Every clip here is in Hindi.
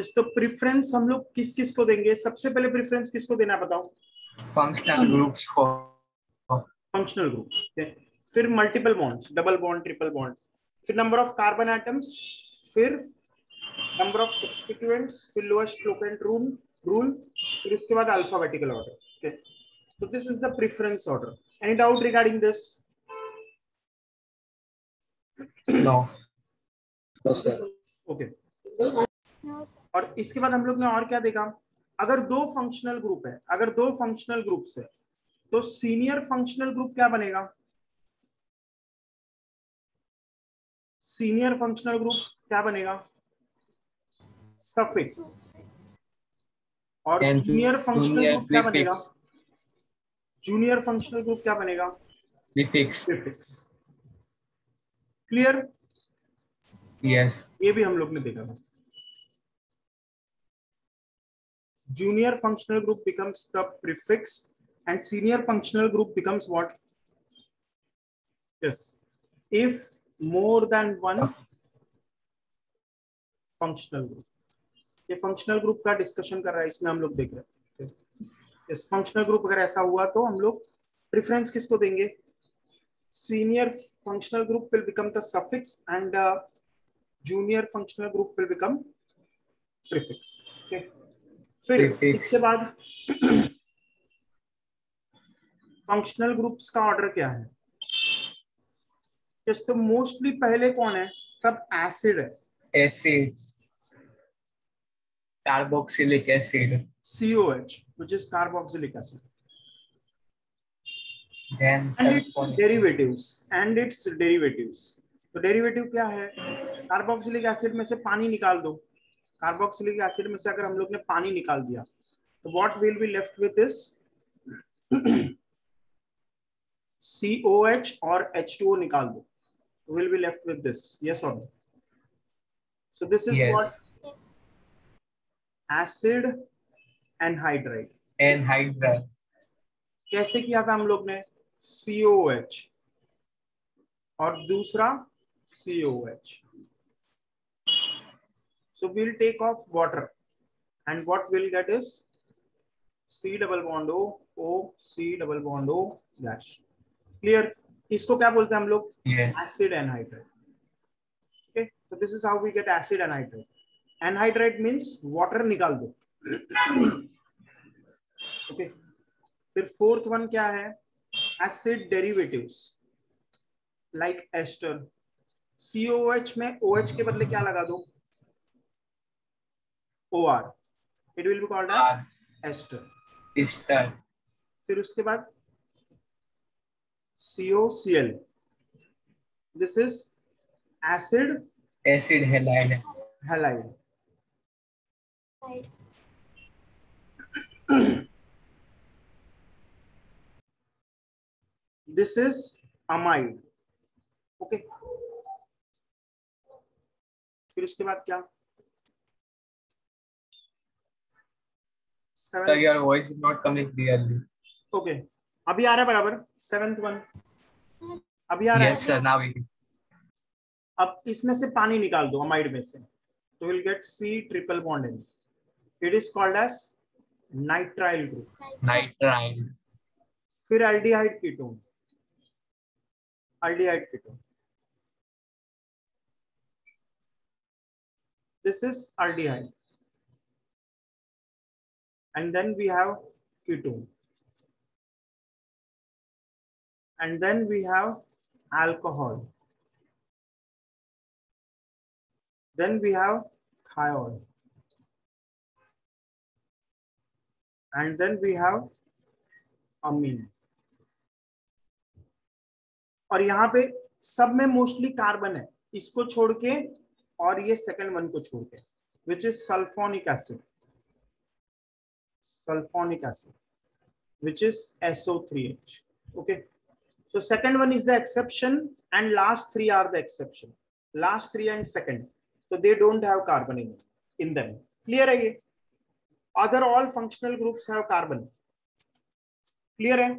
तो प्रेफरेंस हम लोग किस किस को देंगे? सबसे पहले प्रेफरेंस किसको देना है बताओ? फंक्शनल ग्रुप्स को। फंक्शनल ग्रुप, फिर multiple bonds, double bond, triple bond, फिर नंबर ऑफ कार्बन एटम्स, फिर नंबर ऑफ सब्स्टिट्यूएंट्स, फिर लोएस्ट लोकेंट रूल, फिर उसके बाद alphabetical order. Okay, so this is the preference order. Any doubt regarding this? No. Okay. और इसके बाद हम लोग ने और क्या देखा? अगर दो फंक्शनल ग्रुप है, अगर दो फंक्शनल ग्रुप्स है, तो सीनियर फंक्शनल ग्रुप क्या बनेगा? सीनियर फंक्शनल ग्रुप क्या बनेगा? सफिक्स। और जूनियर फंक्शनल ग्रुप क्या बनेगा? जूनियर फंक्शनल ग्रुप क्या बनेगा? प्रीफिक्स। प्रीफिक्स। क्लियर? यस। ये भी हम लोग ने देखा था। Junior functional group becomes the prefix and senior functional group becomes what? Yes, if more than one functional group. ये functional group का डिस्कशन कर रहा है, इसमें हम लोग देख रहे हैं। इस functional group अगर ऐसा हुआ तो हम लोग प्रेफरेंस किसको देंगे? Senior functional group will become the suffix and junior functional group will become prefix. Okay. फिर इसके बाद फंक्शनल ग्रुप्स का ऑर्डर क्या है? तो मोस्टली पहले कौन है? सब एसिड है। Acid, carboxylic acid, COH, which is carboxylic acid. then and its derivatives. तो डेरिवेटिव क्या है? कार्बोक्सिलिक एसिड में से पानी निकाल दो। कार्बोक्सिलिक एसिड में से अगर हम लोग ने पानी निकाल दिया तो what will be left with this? COH और H2O निकाल दो, will be left with this. Yes or no? So this is yes. what? Acid anhydride. Anhydride. कैसे किया था हम लोग ने? COH और दूसरा COH. So we'll take off water and what we'll get is C double bond O, O, C double bond O dash. Clear? इसको क्या बोलते हैं हम लोग? Acid anhydride. Okay, so this is how we get acid anhydride. Anhydride means water निकाल दो। Okay, फिर फोर्थ वन क्या है? Acid derivatives like ester. COH में OH के बदले क्या लगा दो? OR. It will be called as ester. ester. फिर उसके बाद COCl. This is acid halide. halide. This is amide. Okay. फिर उसके बाद क्या? Sir, your voice is not coming clearly. Okay. अभी आ रहा है बराबर? सेवेंथ वन अभी आ रहा है? Yes sir, now we. अब इसमें से पानी निकाल दो अमाइड में से, तो will get C triple bond N. It is called as nitrile group. Nitrile. फिर aldehyde ketone. Aldehyde ketone. This is aldehyde. And then we have ketone. And then we have alcohol. Then we have thiol. And then we have amine. और यहाँ पे सब में मोस्टली कार्बन है, इसको छोड़ के और ये सेकंड वन को छोड़ के, which is sulfonic acid. Sulfonic acid, which is SO3H. Okay, so second one is the exception and last three are the exception. Last three and second, so they don't have carbon in them. Clear है ये? Other all functional groups have carbon. Clear है?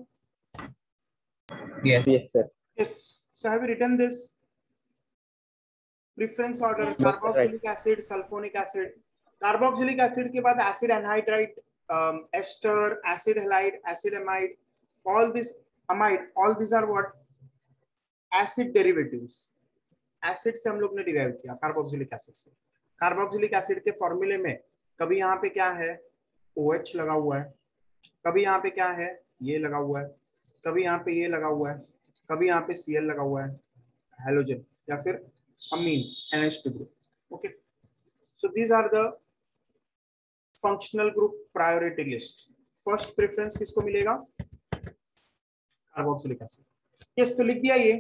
Yes. Yes sir. Yes. So have you written this? Preference order: carboxylic acid, sulfonic acid, carboxylic acid के बाद acid anhydride, ester, acid halide, acid amide, all this amide, all these are what? Acid derivatives. Acid से हम लोग ने डिराइव किया कार्बोक्सिलिक एसिड से। कार्बोक्सिलिक एसिड के फॉर्मूले में कभी यहाँ पे क्या है, OH लगा हुआ है, कभी यहाँ पे क्या है, ये लगा हुआ है, कभी यहाँ पे ये लगा हुआ है, कभी यहाँ पे Cl लगा हुआ है, हेलोजन या फिर amine, NH2 group. Okay, so these are the functional group priority list. First preference किसको मिलेगा? Carboxylic acid. यस, तो लिख दिया ये।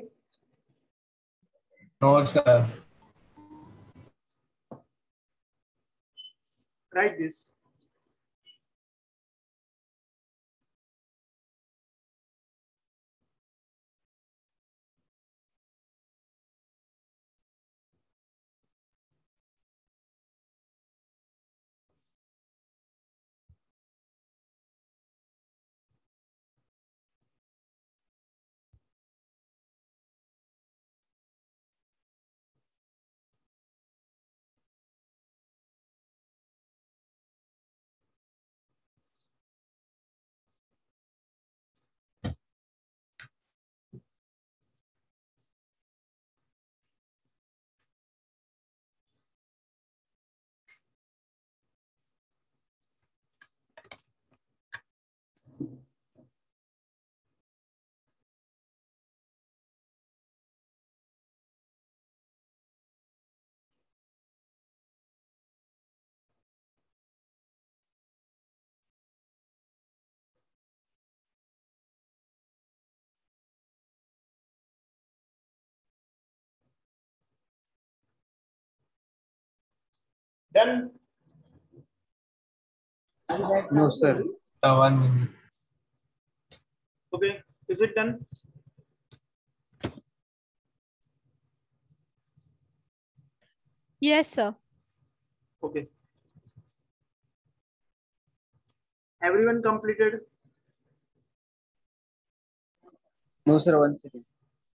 No, sir. Write this. Done. No, sir. 1 minute. Okay, is it done? Yes, sir. Okay. Everyone completed? No, sir. 1 second.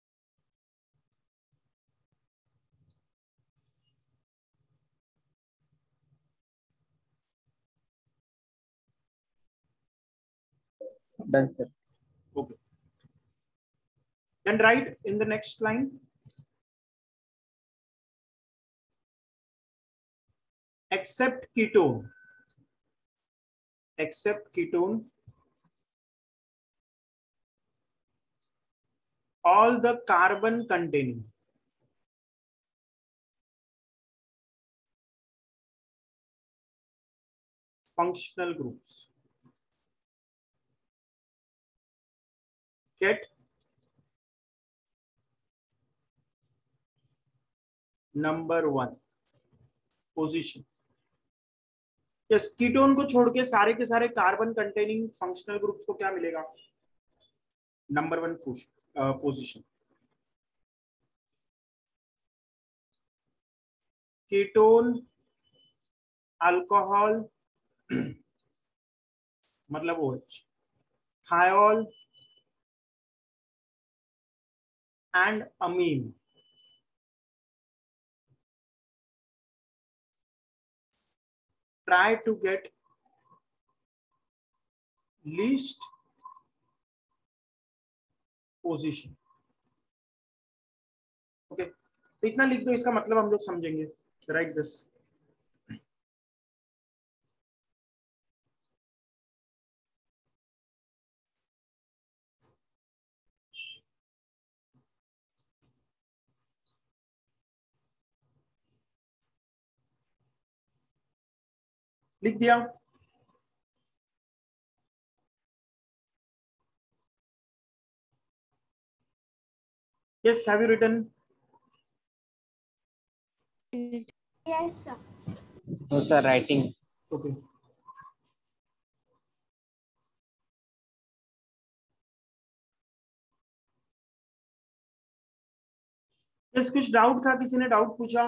Done, sir. Okay. Then write in the next line. Except ketone. Except ketone. All the carbon containing functional groups get number 1 position. Yes, ketone को छोड़ के सारे कार्बन कंटेनिंग फंक्शनल ग्रुप्स को क्या मिलेगा? Number 1 position. कीटोन, अल्कोहल मतलब OH, thiol and amine try to get least position. Okay, तो इतना लिख दो, इसका मतलब हम लोग समझेंगे। Write this. लिख दिया? Yes, have you written? Yes, sir. No, sir. Writing. Okay. yes, कुछ डाउट था? किसी ने डाउट पूछा?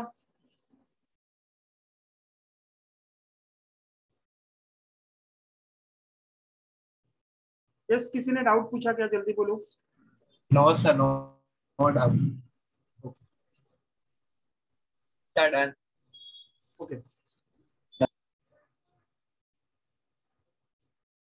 yes, किसी ने डाउट पूछा क्या? जल्दी बोलो। No, sir. No. No doubt. Sir, done. Okay.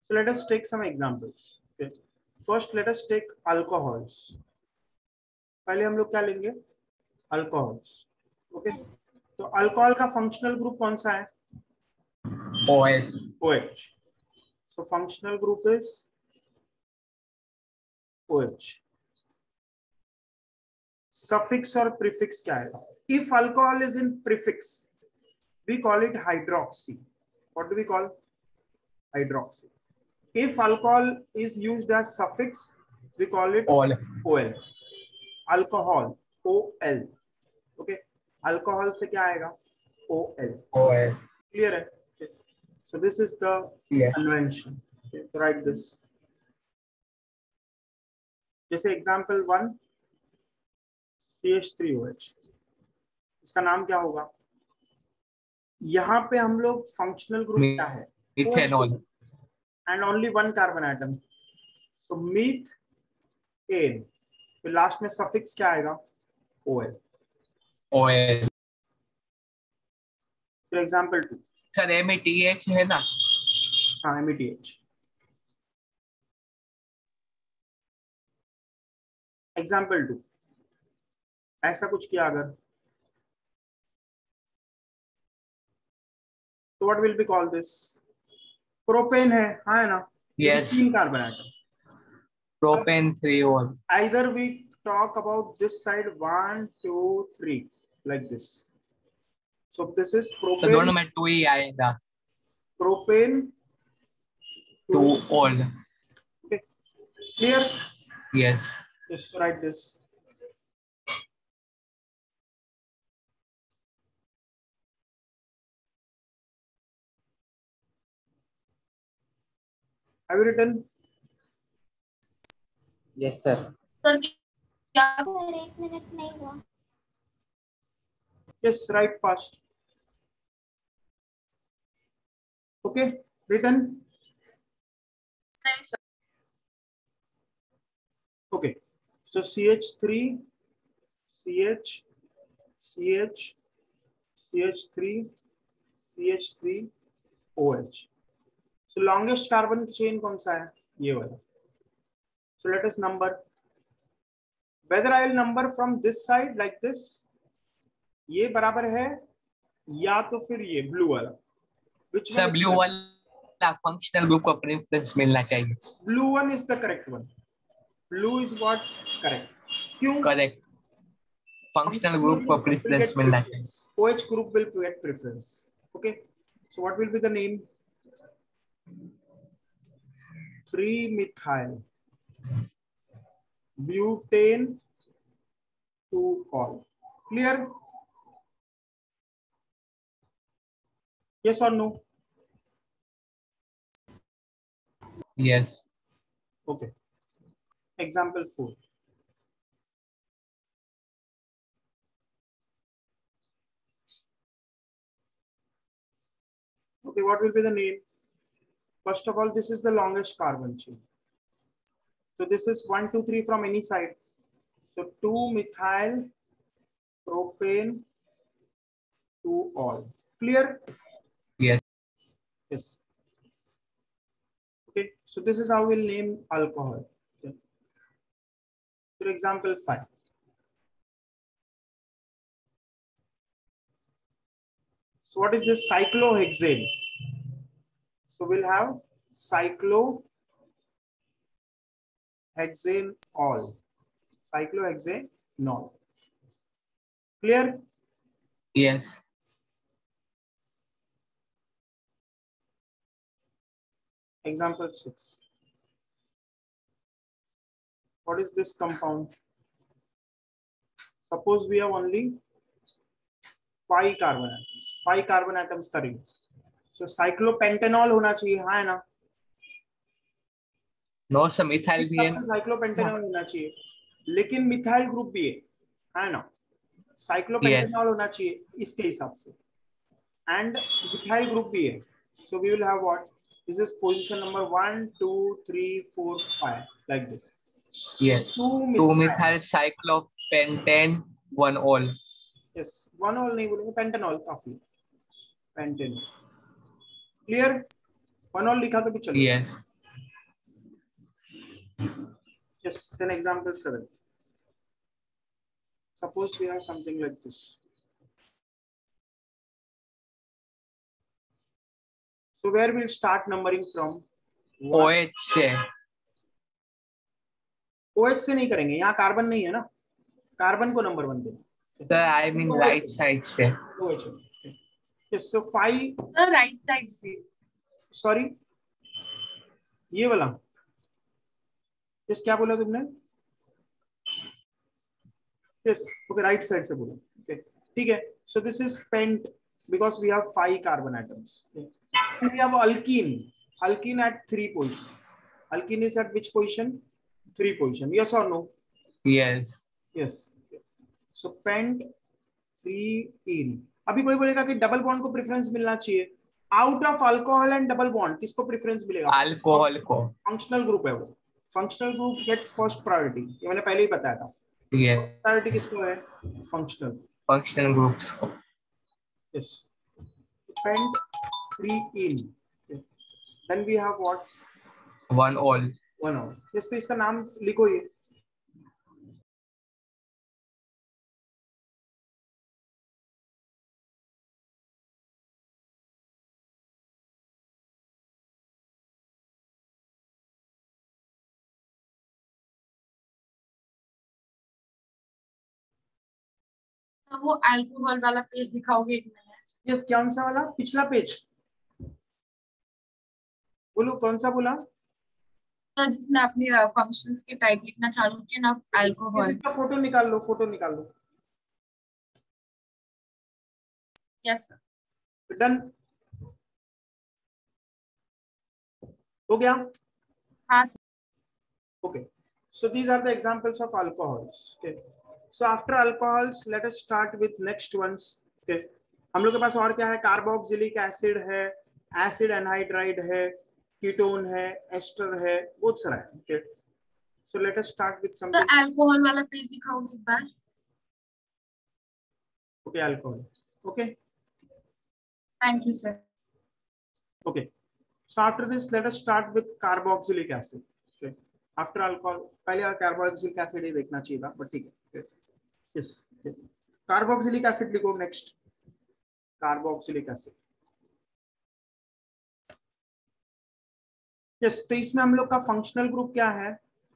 So let us take some examples. Okay. First, let us take alcohols. पहले हम लोग क्या लेंगे? Alcohols. Okay. तो अल्कोहल का फंक्शनल ग्रुप कौन सा है? OH. OH. So functional group is OH. Suffix or prefix क्या है? If alcohol is in prefix, we call it hydroxy. What do we call? Hydroxy. If alcohol is used as suffix, we call it OL. OL. Alcohol, OL. Okay. Alcohol से क्या आएगा? OL. OL. Clear है? Okay. So this is the convention. Okay. So write this. जैसे example 1, CH3OH. इसका नाम क्या होगा? यहाँ पे हम लोग फंक्शनल ग्रुप क्या है? Methanol. And only one carbon atom. So methane. फिर लास्ट में सफिक्स क्या आएगा? OL. OL. फिर एग्जांपल 2. सर METH है ना? हाँ, METH. एग्जांपल 2. ऐसा कुछ किया अगर, तो what will be call this? Propane है, हाँ है ना? Yes. 3 carbon atom. Propane 3OL. Either we talk about this side 1, 2, 3 like this. So this is तो propane. दोनों में 2 ही आएगा. Propane 2OL. Okay. Clear? Yes. Just write this. Have you written? Yes sir. Sir क्या सर 1 मिनट नहीं हुआ? Yes, write fast. Okay, written. नहीं sir. Okay, so CH3, CH, CH, CH3, CH3, OH. So longest carbon chain कौन सा है? ये वाला. So let us number. Whether I will number from this side like this, ये बराबर है या तो फिर ये ब्लू वाला. Which sir one? ब्लू वाला फंक्शनल ग्रुप को प्रेफरेंस मिलना चाहिए. Blue one is the correct one. Blue is what? Correct. क्यों? करेक्ट. फंक्शनल ग्रुप को प्रेफरेंस मिलना चाहिए. OH group will get preference. Okay. So what will be the name? 3-methyl butane 2-ol. Clear? Yes or no? Yes. Okay. Example 4. Okay, what will be the name? First of all, this is the longest carbon chain. So this is 1, 2, 3 from any side. So 2-methyl propane 2-ol. Clear? Yes. Yes. Okay, so this is how we'll name alcohol. Okay. For example 5. So what is this? Cyclohexane. So we'll have cyclohexane all. Cyclohexane all. Clear? Yes. Example 6. What is this compound? Suppose we have only 5 carbon atoms. 5 carbon atoms का ring. So cyclopentanol होना चाहिए, हाँ है ना? नो सर मिथाइल भी है. साइक्लोपेंटेनॉल होना चाहिए, लेकिन मिथाइल ग्रुप भी है ना? साइक्लोपेंटेनॉल होना चाहिए इसके हिसाब से, एंड मिथाइल ग्रुप भी है. So we will have what? This is position number 1, 2, 3, 4, 5 like this. Yes. 2 methyl cyclopentane 1-ol. Yes, 1-ol नहीं बोलेंगे, पेंटेनॉल काफी. पेंटेनॉल. Clear? 1-ol लिखा तो भी चलेगा. Yes. Just an example, sir. Suppose we have something like this. So where we'll start numbering from? OH से OH से नहीं करेंगे, यहाँ कार्बन नहीं है ना, कार्बन को नंबर 1 देना. Sir I mean right side से. OH. Yes, so 5. The right side से. Sorry, ये वाला. Yes, क्या बोला तुमने? Yes, okay, right side से बोला. Okay, ठीक है. So this is pent because we have 5 carbon atoms. Okay. And we have alkene. Alkene at 3 position. Alkene is at which position? 3 position. Yes or no? Yes. Yes. So pent 3-ene. अभी कोई बोलेगा कि डबल बॉन्ड को प्रेफरेंस मिलना चाहिए. Out of alcohol and double bond किसको प्रेफरेंस मिलेगा? अल्कोहल को. फंक्शनल ग्रुप है वो. Functional group gets first priority. ये मैंने पहले ही बताया था. Yes. प्रायोरिटी किसको है? फंक्शनल. फंक्शनल ग्रुप्स को. Yes. Pent 3-ene. Okay. Then we have what? 1 all. 1 all. Yes, तो इसका नाम लिखो ये. तो वो अल्कोहल वाला पेज दिखाओगे एक मिनट. यस, कौन सा वाला? पिछला पेज बोलो, कौन सा बोला? तो जिसमें आपने फंक्शंस के टाइप लिखना चालू किया ना, अल्कोहल. इसका फोटो निकाल लो, फोटो निकाल लो. Yes sir. डन हो गया? हाँ sir. Okay, so these are the examples of alcohols. Okay, so after alcohols, let us start with next ones. Okay, हम लोग के पास और क्या है? कार्बोक्सिलिक एसिड है, एसिड एनहाइड्राइड है, कीटोन है, एस्टर है, बहुत सारा है. Okay, so let us start with तो something. अल्कोहल वाला पेज दिखाओगे एक बार. Okay, alcohol. Okay, thank you sir. okay. So after this, let us start with carboxylic acid. Okay, after alcohol, पहले carboxylic acid ही देखना चाहिए था, but ठीक है. Okay. Yes. Okay. Carboxylic acid लिखो next. Carboxylic acid. Yes, तो इसमें हम लोग का फंक्शनल ग्रुप क्या है?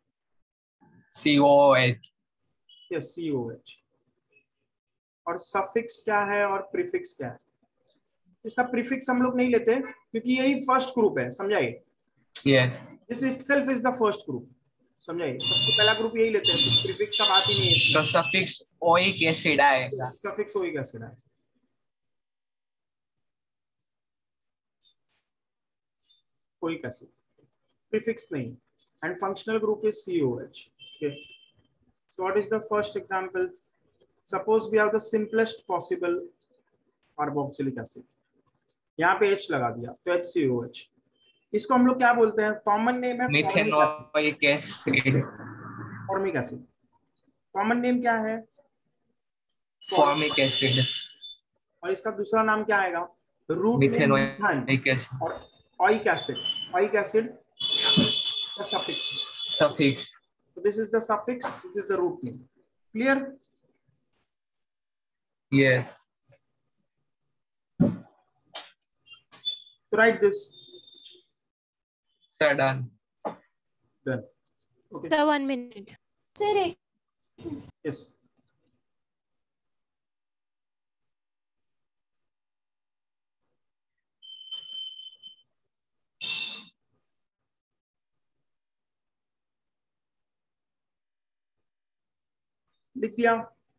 COOH. Yes, COH. और सफिक्स क्या है और प्रीफिक्स क्या है? इसका प्रीफिक्स हम लोग नहीं लेते क्योंकि यही फर्स्ट ग्रुप है, समझाइए. Yes. This itself is the first group, समझाइए. सबसे पहला ग्रुप यही लेते हैं, तो प्रीफिक्स का बात ही नहीं है. तो सफिक्स ओइक एसिड आएगा. सफिक्स ओइक एसिड है. ओइक एसिड, प्रीफिक्स नहीं. And functional group is COH. Okay, so what is the first example? Suppose we have the simplest possible carboxylic acid. यहाँ पे H लगा दिया तो HCOH. इसको हम लोग क्या बोलते हैं? कॉमन नेम है methanoic acid. Formic acid. Common name क्या है? Formic acid. और इसका दूसरा नाम क्या आएगा? Root methanoic acid. और oic acid. Oic acid suffix. Suffix. So this is the suffix, this is the root name. Clear? Yes. To write this. Sir, done. Done. Okay. Sir, 1 minute. Sir, Yes. लिख दिया.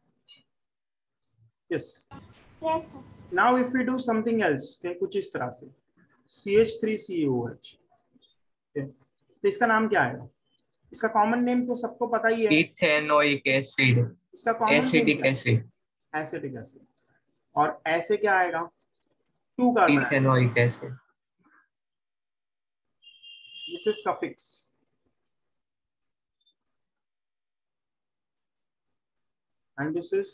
Yes. yes, sir. Now if we do something else, okay, कुछ इस तरह से CH3COH. Okay. तो इसका नाम क्या आएगा? इसका कॉमन नेम तो सबको पता ही है. Ethanoic acid. इसका common acetic acid. Acetic acid. और ऐसे क्या आएगा? 2 carbon. Ethanoic acid. This is suffix. And this is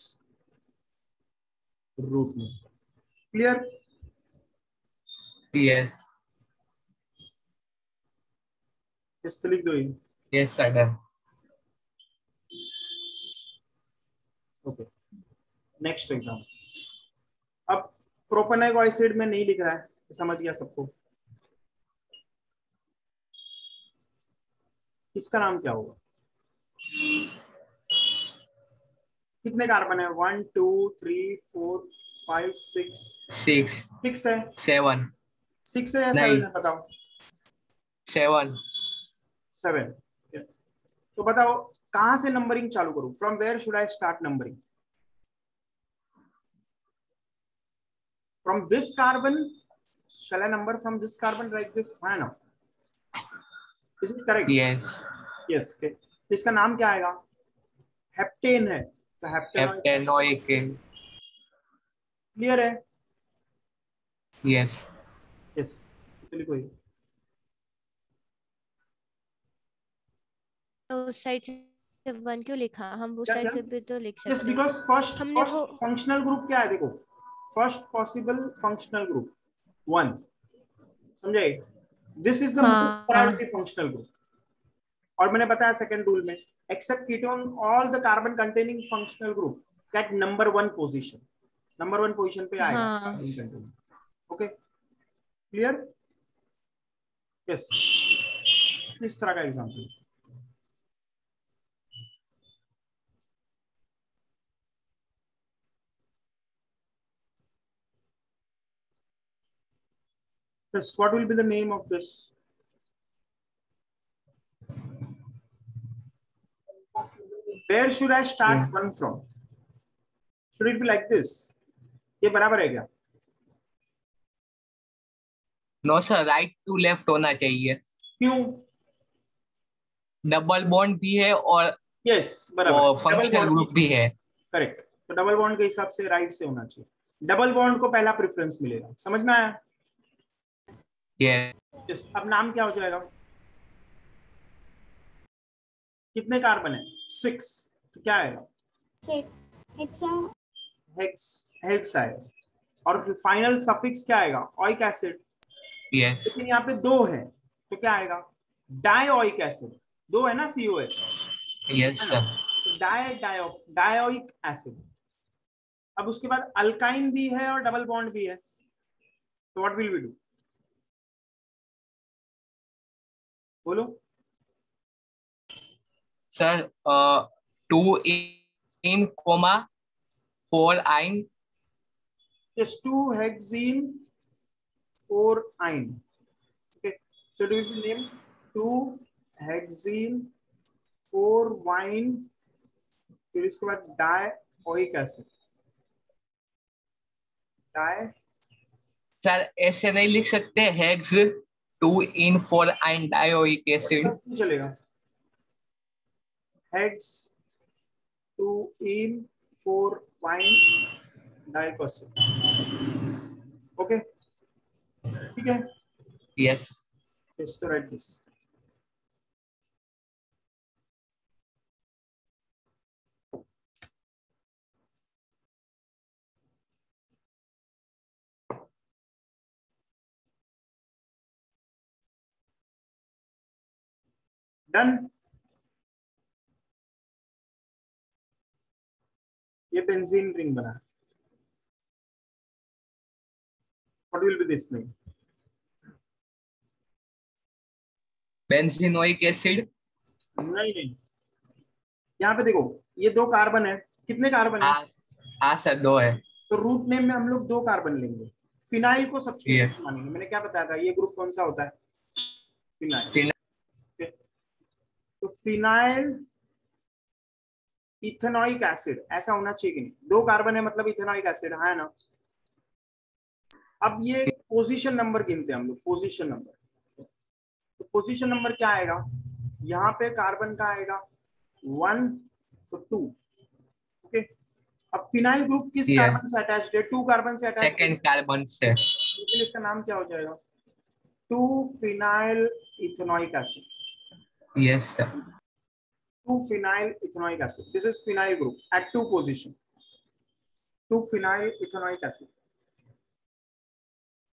root name. Clear? Yes. Just लिख दो ये. Yes, sir. Done. Okay, next example. अब प्रोपेनॉइक एसिड में नहीं लिख रहा है, समझ गया सबको। इसका नाम क्या होगा? कितने कार्बन है? 1 2 3 4 5 6 6, 6 है। 7, 6 है या 7 नहीं। है? बताओ। 7. 7। तो बताओ कहां से नंबरिंग चालू करूं? From where should I start numbering? From this carbon? Shall I number from this carbon like this? है ना? Is it correct? Yes. Yes. इसका नाम क्या आएगा? हेप्टेन है, तो हेप्टेनॉइक। Heptanoic. क्लियर है? Yes. यस। चलिए कोई तो उस साइड से 1 क्यों लिखा? हम उस क्या साइड क्या? से भी तो लिख यस, सकते हैं। बिकॉज फर्स्ट हमने वो फंक्शनल ग्रुप क्या है? देखो, फर्स्ट पॉसिबल फंक्शनल ग्रुप 1, समझे? दिस इज द मोस्ट हाँ प्रायोरिटी फंक्शनल ग्रुप। और मैंने बताया सेकंड रूल में, except ketone all the carbon containing functional group get number 1 position. Number 1 position पे आएगा हाँ carbon containing. Okay, clear? Yes. इस तरह का example. Yes, what will be the name of this? Where should I start one from? Should it be like this? ये बराबर है क्या? No sir, right to left होना चाहिए। क्यों? डबल बॉन्ड भी है और यस, वो बराबर। फंक्शनल ग्रुप भी है। करेक्ट। तो डबल बॉन्ड के हिसाब से राइट से होना चाहिए। डबल बॉन्ड को पहला प्रेफरेंस मिलेगा। समझ में आया? यस। अब नाम क्या हो जाएगा? कितने कार्बन है? 6। तो क्या आएगा? हेक्स। हेक्स आएगा। और फिर फाइनल सफिक्स क्या आएगा? Oic acid. यस। लेकिन यहाँ पे 2 है, तो क्या आएगा? Dioic acid. 2 है ना, COH, यस है ना? सर। तो डाइओइक एसिड। अब उसके बाद अल्काइन भी है और डबल बॉन्ड भी है, तो व्हाट विल वी डू? बोलो। Sir 2 ene comma 4 yne. Yes, 2-hexene 4-ine. Okay, so do we name 2-hexene 4-wine, फिर इसके बाद डाइओइक एसिड। डाई सर ऐसे नहीं लिख सकते? Hex 2 ene 4 yne dioic acid. चलेगा। Hex 2-ene 4-wine dioic acid. Okay, ठीक है। Yes. Yes, to write this. Done. ये बेंजीन रिंग बना है। What will be this name? Benzenoic acid. नहीं, यहाँ पे देखो, ये 2 कार्बन है। कितने कार्बन है? हाँ सर, 2 है। तो रूट नेम में हम लोग 2 कार्बन लेंगे। फिनाइल को सब्स्टिट्यूट Yes. मानेंगे। मैंने क्या बताया था? ये ग्रुप कौन सा होता है? फिनाइल। फिनाइल। तो फिनाइल इथेनॉइक एसिड ऐसा होना चाहिए कि नहीं? 2 कार्बन है मतलब इथेनॉइक एसिड है ना? अब ये पोजीशन नंबर गिनते हैं हम लोग। पोजीशन नंबर, तो पोजीशन नंबर क्या आएगा? यहाँ पे कार्बन का आएगा 1 तो 2। ओके, अब फिनाइल ग्रुप किस Yes. कार्बन से अटैच्ड है? 2 कार्बन से अटैच्ड है। सेकंड कार्बन से। इसलिए इसका नाम क्या हो जाएगा? 2-phenyl ethanoic acid. Yes sir. 2-phenyl ethanoic acid. This is phenyl group at 2 position. 2-phenyl ethanoic acid.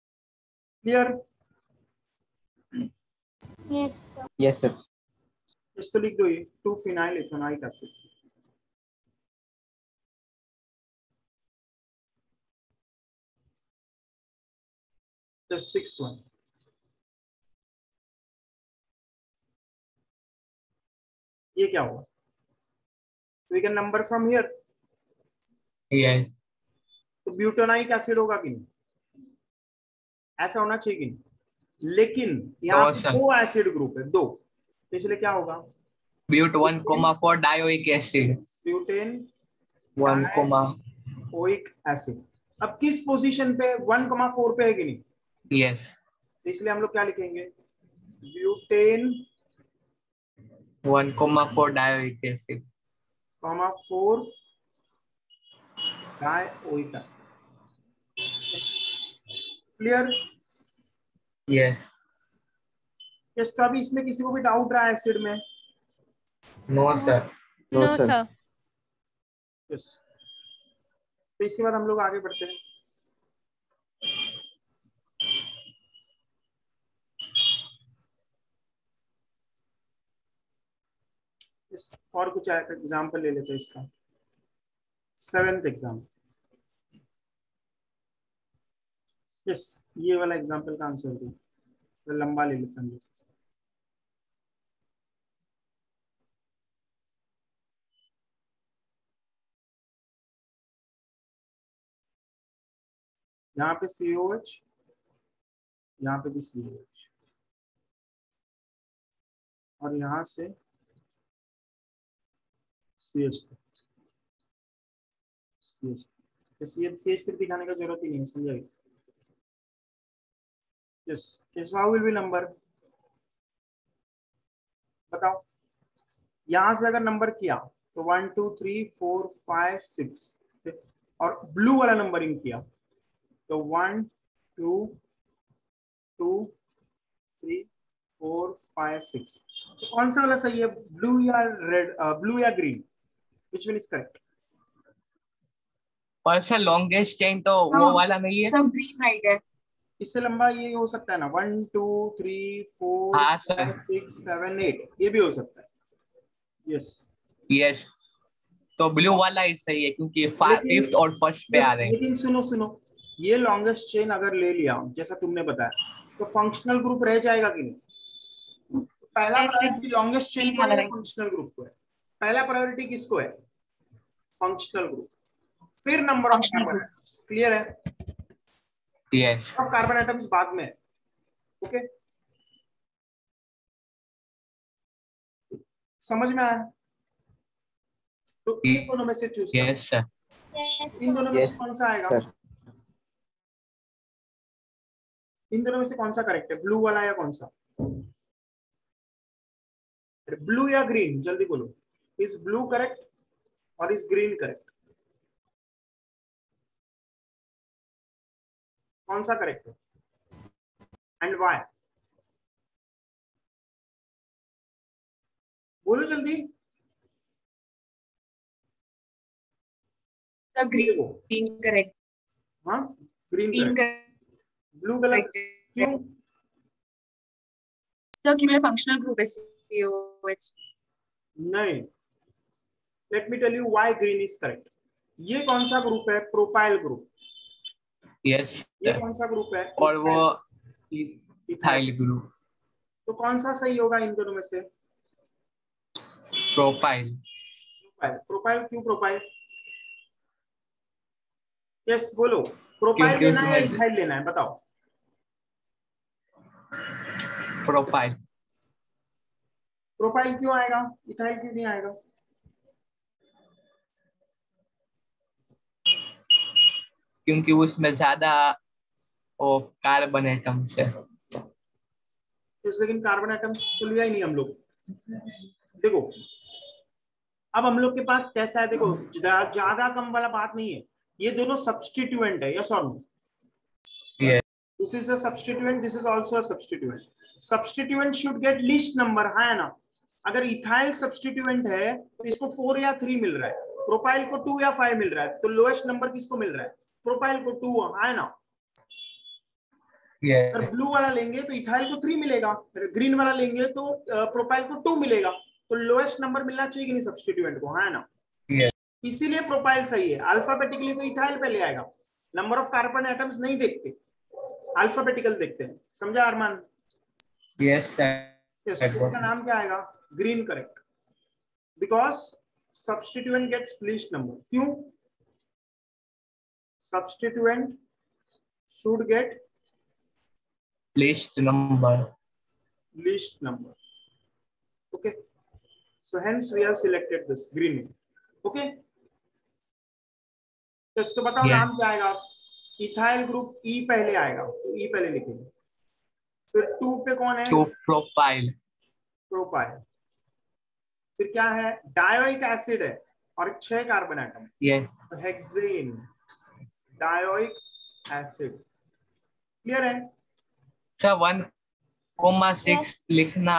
Clear? Yes. Yes sir. इस तो लिख दो ये 2 phenyl ethanoic acid. The sixth one. ये क्या होगा? We can number from here. Yes. तो ब्यूटानाइक एसिड होगा कि नहीं? ऐसा होना चाहिए कि नहीं? लेकिन यहाँ पे sir. 2 एसिड ग्रुप है, 2, तो इसलिए क्या होगा? But 1,4 dioic acid. Butane 1, oic acid. अब किस पोजीशन पे? 1,4 पे है कि नहीं? yes. तो इसलिए हम लोग क्या लिखेंगे? Butane 1,4 dioic acid. 4 dioic acid. Clear? Yes. Yes. तो अभी इसमें किसी को भी डाउट रहा है एसिड में? No, sir. No sir. Yes. तो इसके बाद हम लोग आगे बढ़ते हैं। और कुछ एग्जाम्पल ले लेते हैं इसका। 7th example. यस, ये वाला एग्जाम्पल का आंसर दो, तो लंबा ले लेते हैं। यहाँ पे COH, यहाँ पे भी COH, और यहाँ से CH तक। CH तक दिखाने का जरूरत ही नहीं है, समझाइए। Yes, how will be number? बताओ। यहां से अगर नंबर किया तो 1 2 3 4 5 6, और ब्लू वाला नंबरिंग किया तो 1 2 2 3 4 5 6। तो कौन सा वाला सही है? ब्लू या रेड? ब्लू या green? Which one is correct? पर सर लॉन्गेस्ट चेन तो वो वाला नहीं है। सब ग्रीन राइट है। इससे लंबा ये हो सकता है ना, 1 2 3 4 हाँ, 5 6 7 8, ये भी हो सकता है। यस। यस, तो ब्लू वाला ही सही है क्योंकि लेकिन- 5th और 1st पे आ रहे हैं। लेकिन सुनो, ये लॉन्गेस्ट चेन अगर ले लिया जैसा तुमने बताया तो फंक्शनल ग्रुप रह जाएगा कि नहीं? पहला प्रायोरिटी लॉन्गेस्ट चेन को है या फंक्शनल ग्रुप को है? पहला प्रायोरिटी किसको है? फंक्शनल ग्रुप, फिर number of carbon atoms. Clear है? यस, अब कार्बन एटम्स बाद में। ओके, समझ में आया? तो इन दोनों में से चूज करो। Yes sir. इन दोनों में से कौन सा आएगा? इन दोनों में से कौन सा करेक्ट है? ब्लू वाला या कौन सा? ब्लू या ग्रीन? जल्दी बोलो। इज ब्लू करेक्ट और इज ग्रीन करेक्ट? कौन सा करेक्ट है एंड व्हाई? बोलो जल्दी। सब ग्रीन करेक्ट। हाँ, green green correct. Blue colour क्यों? सर क्योंकि फंक्शनल ग्रुप है COH। नहीं, let me tell you why green is correct. ये कौन सा ग्रुप है? Propyl group. यस ये कौन सा ग्रुप है? और वो इथाइल ग्रुप। तो कौन सा सही होगा इन दोनों में से? प्रोपाइल। प्रोपाइल क्यों प्रोपाइल? यस बोलो। प्रोपाइल क्योंकि लेना है या उसमें इथाइल लेना है? बताओ। प्रोपाइल। प्रोपाइल क्यों आएगा? इथाइल क्यों नहीं आएगा? क्योंकि उसमें ज्यादा वो कार्बन एटम्स है। लेकिन कार्बन एटम्स तो लिया ही नहीं हम लोग। देखो अब हम लोग के पास कैसा है, देखो ज्यादा कम वाला बात नहीं है, ये दोनों सब्स्टिट्यूएंट है। यस और no? This is a substituent, this is also a substituent. Substituent should get least number, है ना? अगर इथाइल सब्स्टिट्यूएंट है तो इसको 4 या 3 मिल रहा है, प्रोपाइल को 2 या 5 मिल रहा है, तो लोएस्ट नंबर किसको मिल रहा है? प्रोपाइल को 2, है ना? अगर ब्लू वाला लेंगे तो इथाइल को 3 मिलेगा, ग्रीन वाला लेंगे तो प्रोपाइल को 2 मिलेगा। तो लोएस्ट नंबर मिलना चाहिए कि नहीं सब्स्टिट्यूएंट को, है ना? Yes. इसीलिए प्रोफाइल सही है। अल्फाबेटिकली तो इथाइल पहले आएगा, नंबर ऑफ कार्बन एटम्स नहीं देखते, अल्फाबेटिकल देखते हैं। समझा अरमान? Yes, sir. इसका नाम क्या आएगा? Green, correct, because substituent gets least number. क्यों? Substituent should get Least number. least number. Okay, so hence we have selected this green. Okay, तो इसको बताओ Yes. नाम क्या आएगा? इथाइल ग्रुप ई पहले आएगा, तो ई पहले लिखेंगे। फिर 2 पे कौन है? 2 propyl. प्रोपाइल। फिर क्या है? डायोइक एसिड है और 6 कार्बन एटम, Yes. तो हेक्सेन डायोइक एसिड। क्लियर है? सर 1,6 लिखना।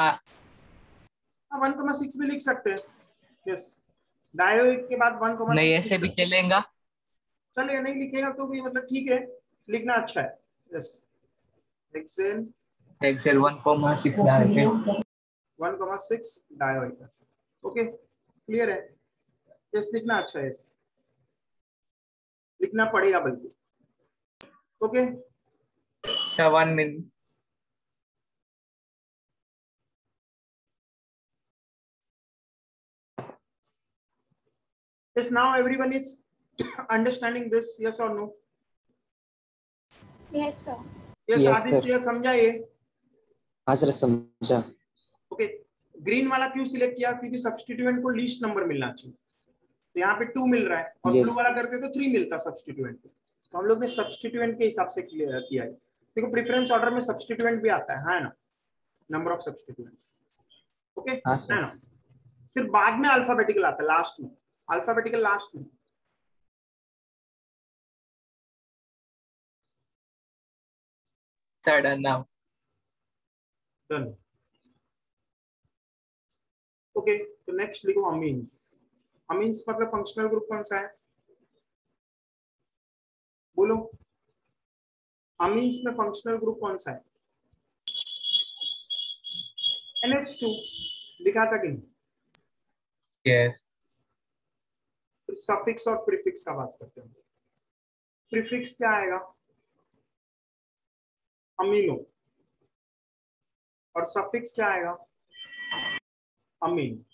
1,6 भी लिख सकते हैं। यस, डायोइक के बाद 1,6 नहीं ऐसे भी चलेगा। चलिए, नहीं लिखेगा तो भी मतलब ठीक है, लिखना अच्छा है। यस, हेक्सेन एक्सेल 1,6 डाल के 1,6 डायोइक एसिड। ओके, क्लियर है? यस, लिखना अच्छा है, यस लिखना पड़ेगा बल्कि। Okay, sir 1 minute. yes, now everyone is understanding this, yes or no? Yes, sir. yes, Yes, Aditya समझा ये? हाँ सर समझा। ओके, ग्रीन वाला क्यों सिलेक्ट किया? क्योंकि सब्स्टिट्यूएंट को लीस्ट नंबर मिलना चाहिए, तो यहाँ पे 2 मिल रहा है, और Yes. ब्लू वाला करते तो 3 मिलता सब्स्टिट्यूएंट को। तो हम लोग ने सब्स्टिट्यूएंट के हिसाब से किया है। देखो प्रेफरेंस ऑर्डर में सब्स्टिट्यूएंट भी आता है ना, नंबर ऑफ सब्स्टिट्यूएंट्स। ओके, हाँ है सर। ना? फिर बाद में अल्फाबेटिकल आता है, लास्ट में अल्फाबेटिकल लास्ट में। Sir done now. Done. Okay, तो नेक्स्ट लिखो अमीन्स। अमीन्स मतलब फंक्शनल ग्रुप कौन सा है? बोलो, अमीन्स में फंक्शनल ग्रुप कौन सा है? NH2 लिखा था कि नहीं? यस। फिर सफिक्स और प्रीफिक्स का बात करते हैं। प्रीफिक्स क्या आएगा? अमीनो, और सफिक्स क्या आएगा? अमीन।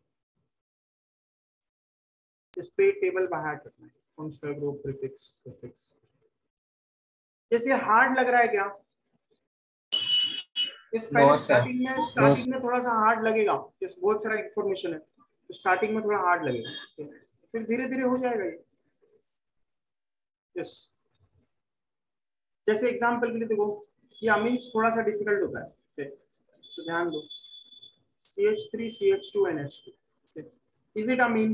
इस पे टेबल बाहर करना है, फंक्शनल ग्रुप, प्रीफिक्स, सफिक्स। जैसे हार्ड लग रहा है क्या? इस पहले स्टार्टिंग में थोड़ा सा हार्ड लगेगा, इस बहुत सारा इंफॉर्मेशन है, तो स्टार्टिंग में थोड़ा हार्ड लगेगा, फिर धीरे धीरे हो जाएगा ये। यस, जैसे एग्जांपल के लिए देखो, ये अमीन्स थोड़ा सा डिफिकल्ट होता है, तो ध्यान दो। CH3 CH2 NH2, is it अमीन?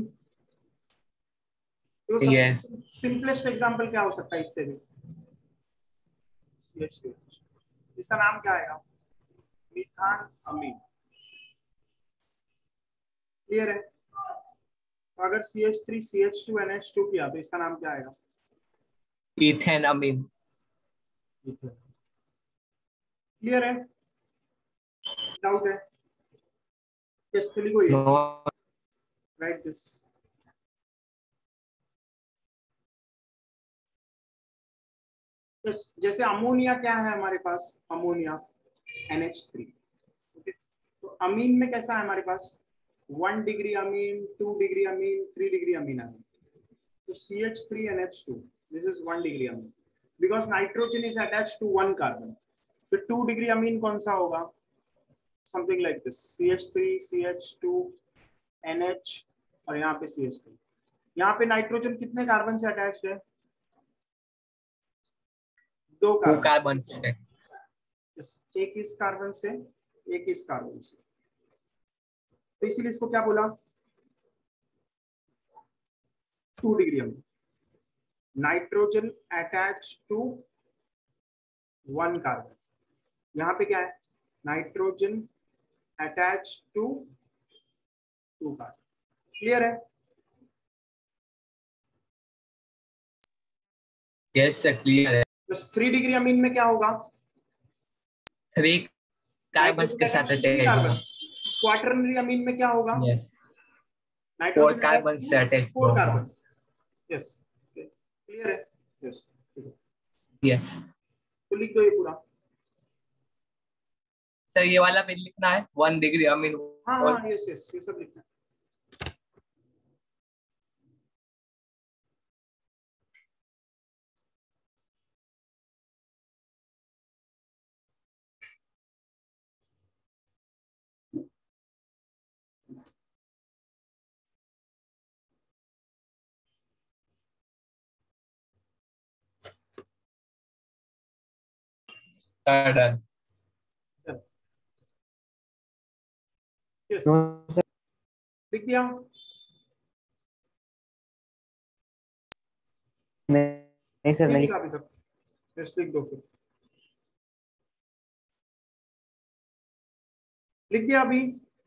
तो सिंपलेस्ट एग्जांपल क्या हो सकता है इससे भी? CH3, इसका नाम क्या आएगा? मीथान अमीन। क्लियर है? तो अगर CH3 CH2 NH2 किया तो इसका नाम क्या आएगा? Ethane amine. क्लियर है? डाउट है? यस, तो लिखो ये, राइट दिस। जैसे अमोनिया क्या है हमारे पास? Ammonia NH3। ओके, तो अमीन में कैसा है हमारे पास? 1 degree amine, 2 degree amine, 3 degree amine amine. तो CH3 NH2, this is 1 degree amine, because nitrogen is attached to 1 carbon. फिर 2 डिग्री अमीन कौन सा होगा? Something like this, CH3 CH2 NH, और यहाँ पे CH3। यहाँ पे नाइट्रोजन कितने कार्बन से अटैच्ड है? 2 कार्बन से। एक इस कार्बन से, एक इस कार्बन से, तो इसीलिए इसको क्या बोला? 2 degree amine, nitrogen attach to 1 carbon. यहाँ पे क्या है? Nitrogen attach to 2 carbon. Clear है? यस सर, क्लियर है। बस 3 डिग्री अमीन में क्या होगा? 3 कार्बन के साथ अटैच। क्वाटरनरी अमीन में क्या होगा? yes. 4 नाइट्रोजन carbon से attached 4 होगा। कार्बन। यस, क्लियर है? Yes, yes. तो लिख दो ये पूरा। सर ये वाला भी लिखना है 1 डिग्री अमीन। हाँ हाँ, यस यस, ये सब लिखना है। डन। यस, लिख दिया। नहीं सर नहीं नहीं। लिखा अभी तक? यस, लिख दो फिर। लिख दिया अभी?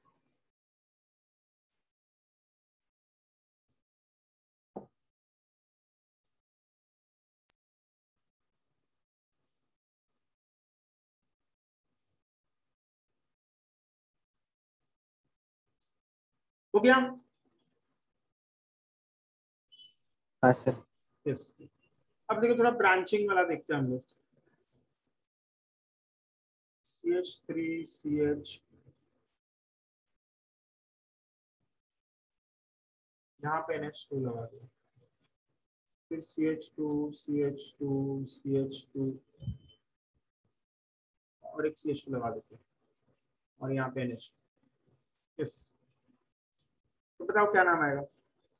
हो गया? हाँ सर। यस। अब देखो थोड़ा ब्रांचिंग वाला देखते हैं हम लोग। CH3CH, यहाँ पे NH2 लगा दिया, फिर CH2 CH2 CH2 और एक CH2 लगा देते हैं, और यहाँ पे NH2। यस, तो बताओ क्या नाम आएगा?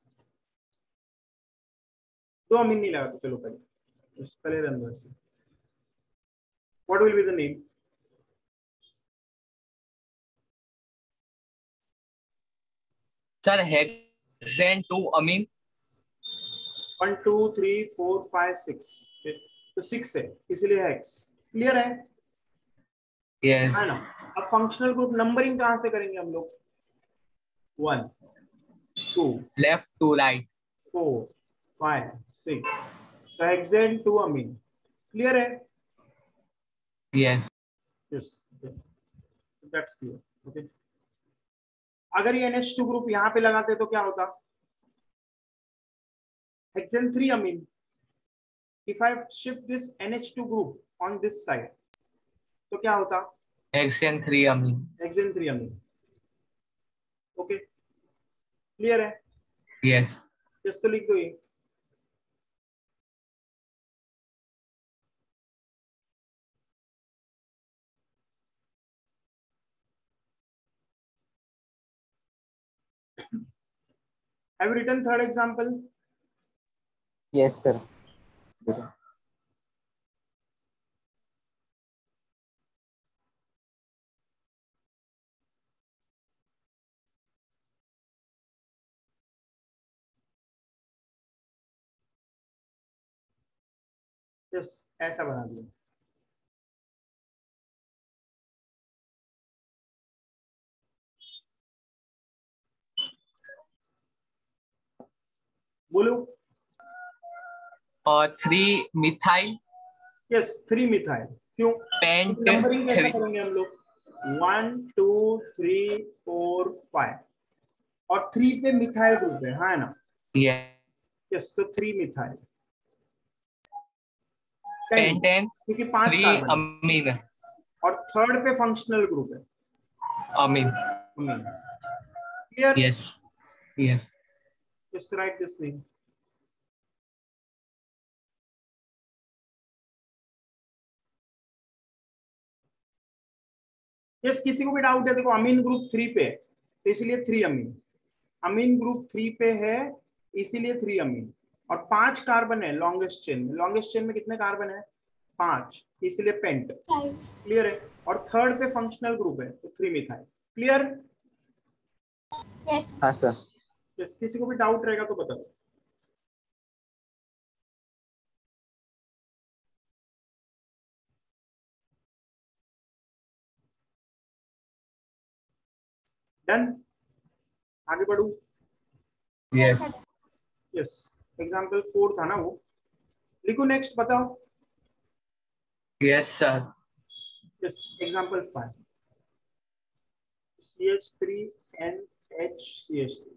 2 अमीन नहीं लगा, तो चलो पहले रन से। What will be the name? Sir hexane 2 amine. 1 2 3 4 5 6, तो 6 है, इसलिए हेक्स। क्लियर है? यस। है ना? अब फंक्शनल ग्रुप नंबरिंग कहाँ से करेंगे हम लोग? 1 2 लेफ्ट टू राइट। 4 5 6, तो हेक्सेन 2 अमीन। क्लियर है? Yes. Yes, that's clear. Okay, अगर ये NH2 ग्रुप यहाँ पे लगाते तो क्या होता? Hexane 3 amine. If I shift this NH2 group on this side, तो क्या होता? Hexane 3 amine. Hexane 3 amine. Okay, clear है? यस। यस, तो लिख दो ये। Have you written third example? Yes sir. Yes, ऐसा बना दिया। बोलो। और 3 मिथाइल। Yes, 3 methyl. क्यों? पेंट नंबरिंग कैसा 3। करेंगे हम लोग? 1 2 3 4 5, और 3 पे मिथाइल ग्रुप है, हाँ ना? यस, तो 3 मिथाइल। पेंटेन क्योंकि 5 3 कार्बन है, अमीन। और थर्ड पे फंक्शनल ग्रुप है, amine. Amine. Clear? Yes. Yes. Just write this name. Yes, किसी को भी डाउट है? देखो अमीन ग्रुप 3 पे है, तो इसलिए 3 अमीन। अमीन ग्रुप 3 पे है, इसीलिए 3 अमीन। और 5 कार्बन है लॉन्गेस्ट चेन में। लॉन्गेस्ट चेन में कितने कार्बन है? 5, इसलिए पेंट। क्लियर है? और थर्ड पे फंक्शनल ग्रुप है, तो 3 मिथाइल। क्लियर? यस। हाँ सर। यस, किसी को भी डाउट रहेगा तो बताओ। डन? आगे बढ़ू? यस। यस, एग्जाम्पल 4 था ना वो। लिखो नेक्स्ट, बताओ। Yes sir. Yes, example 5। CH3NHCH3।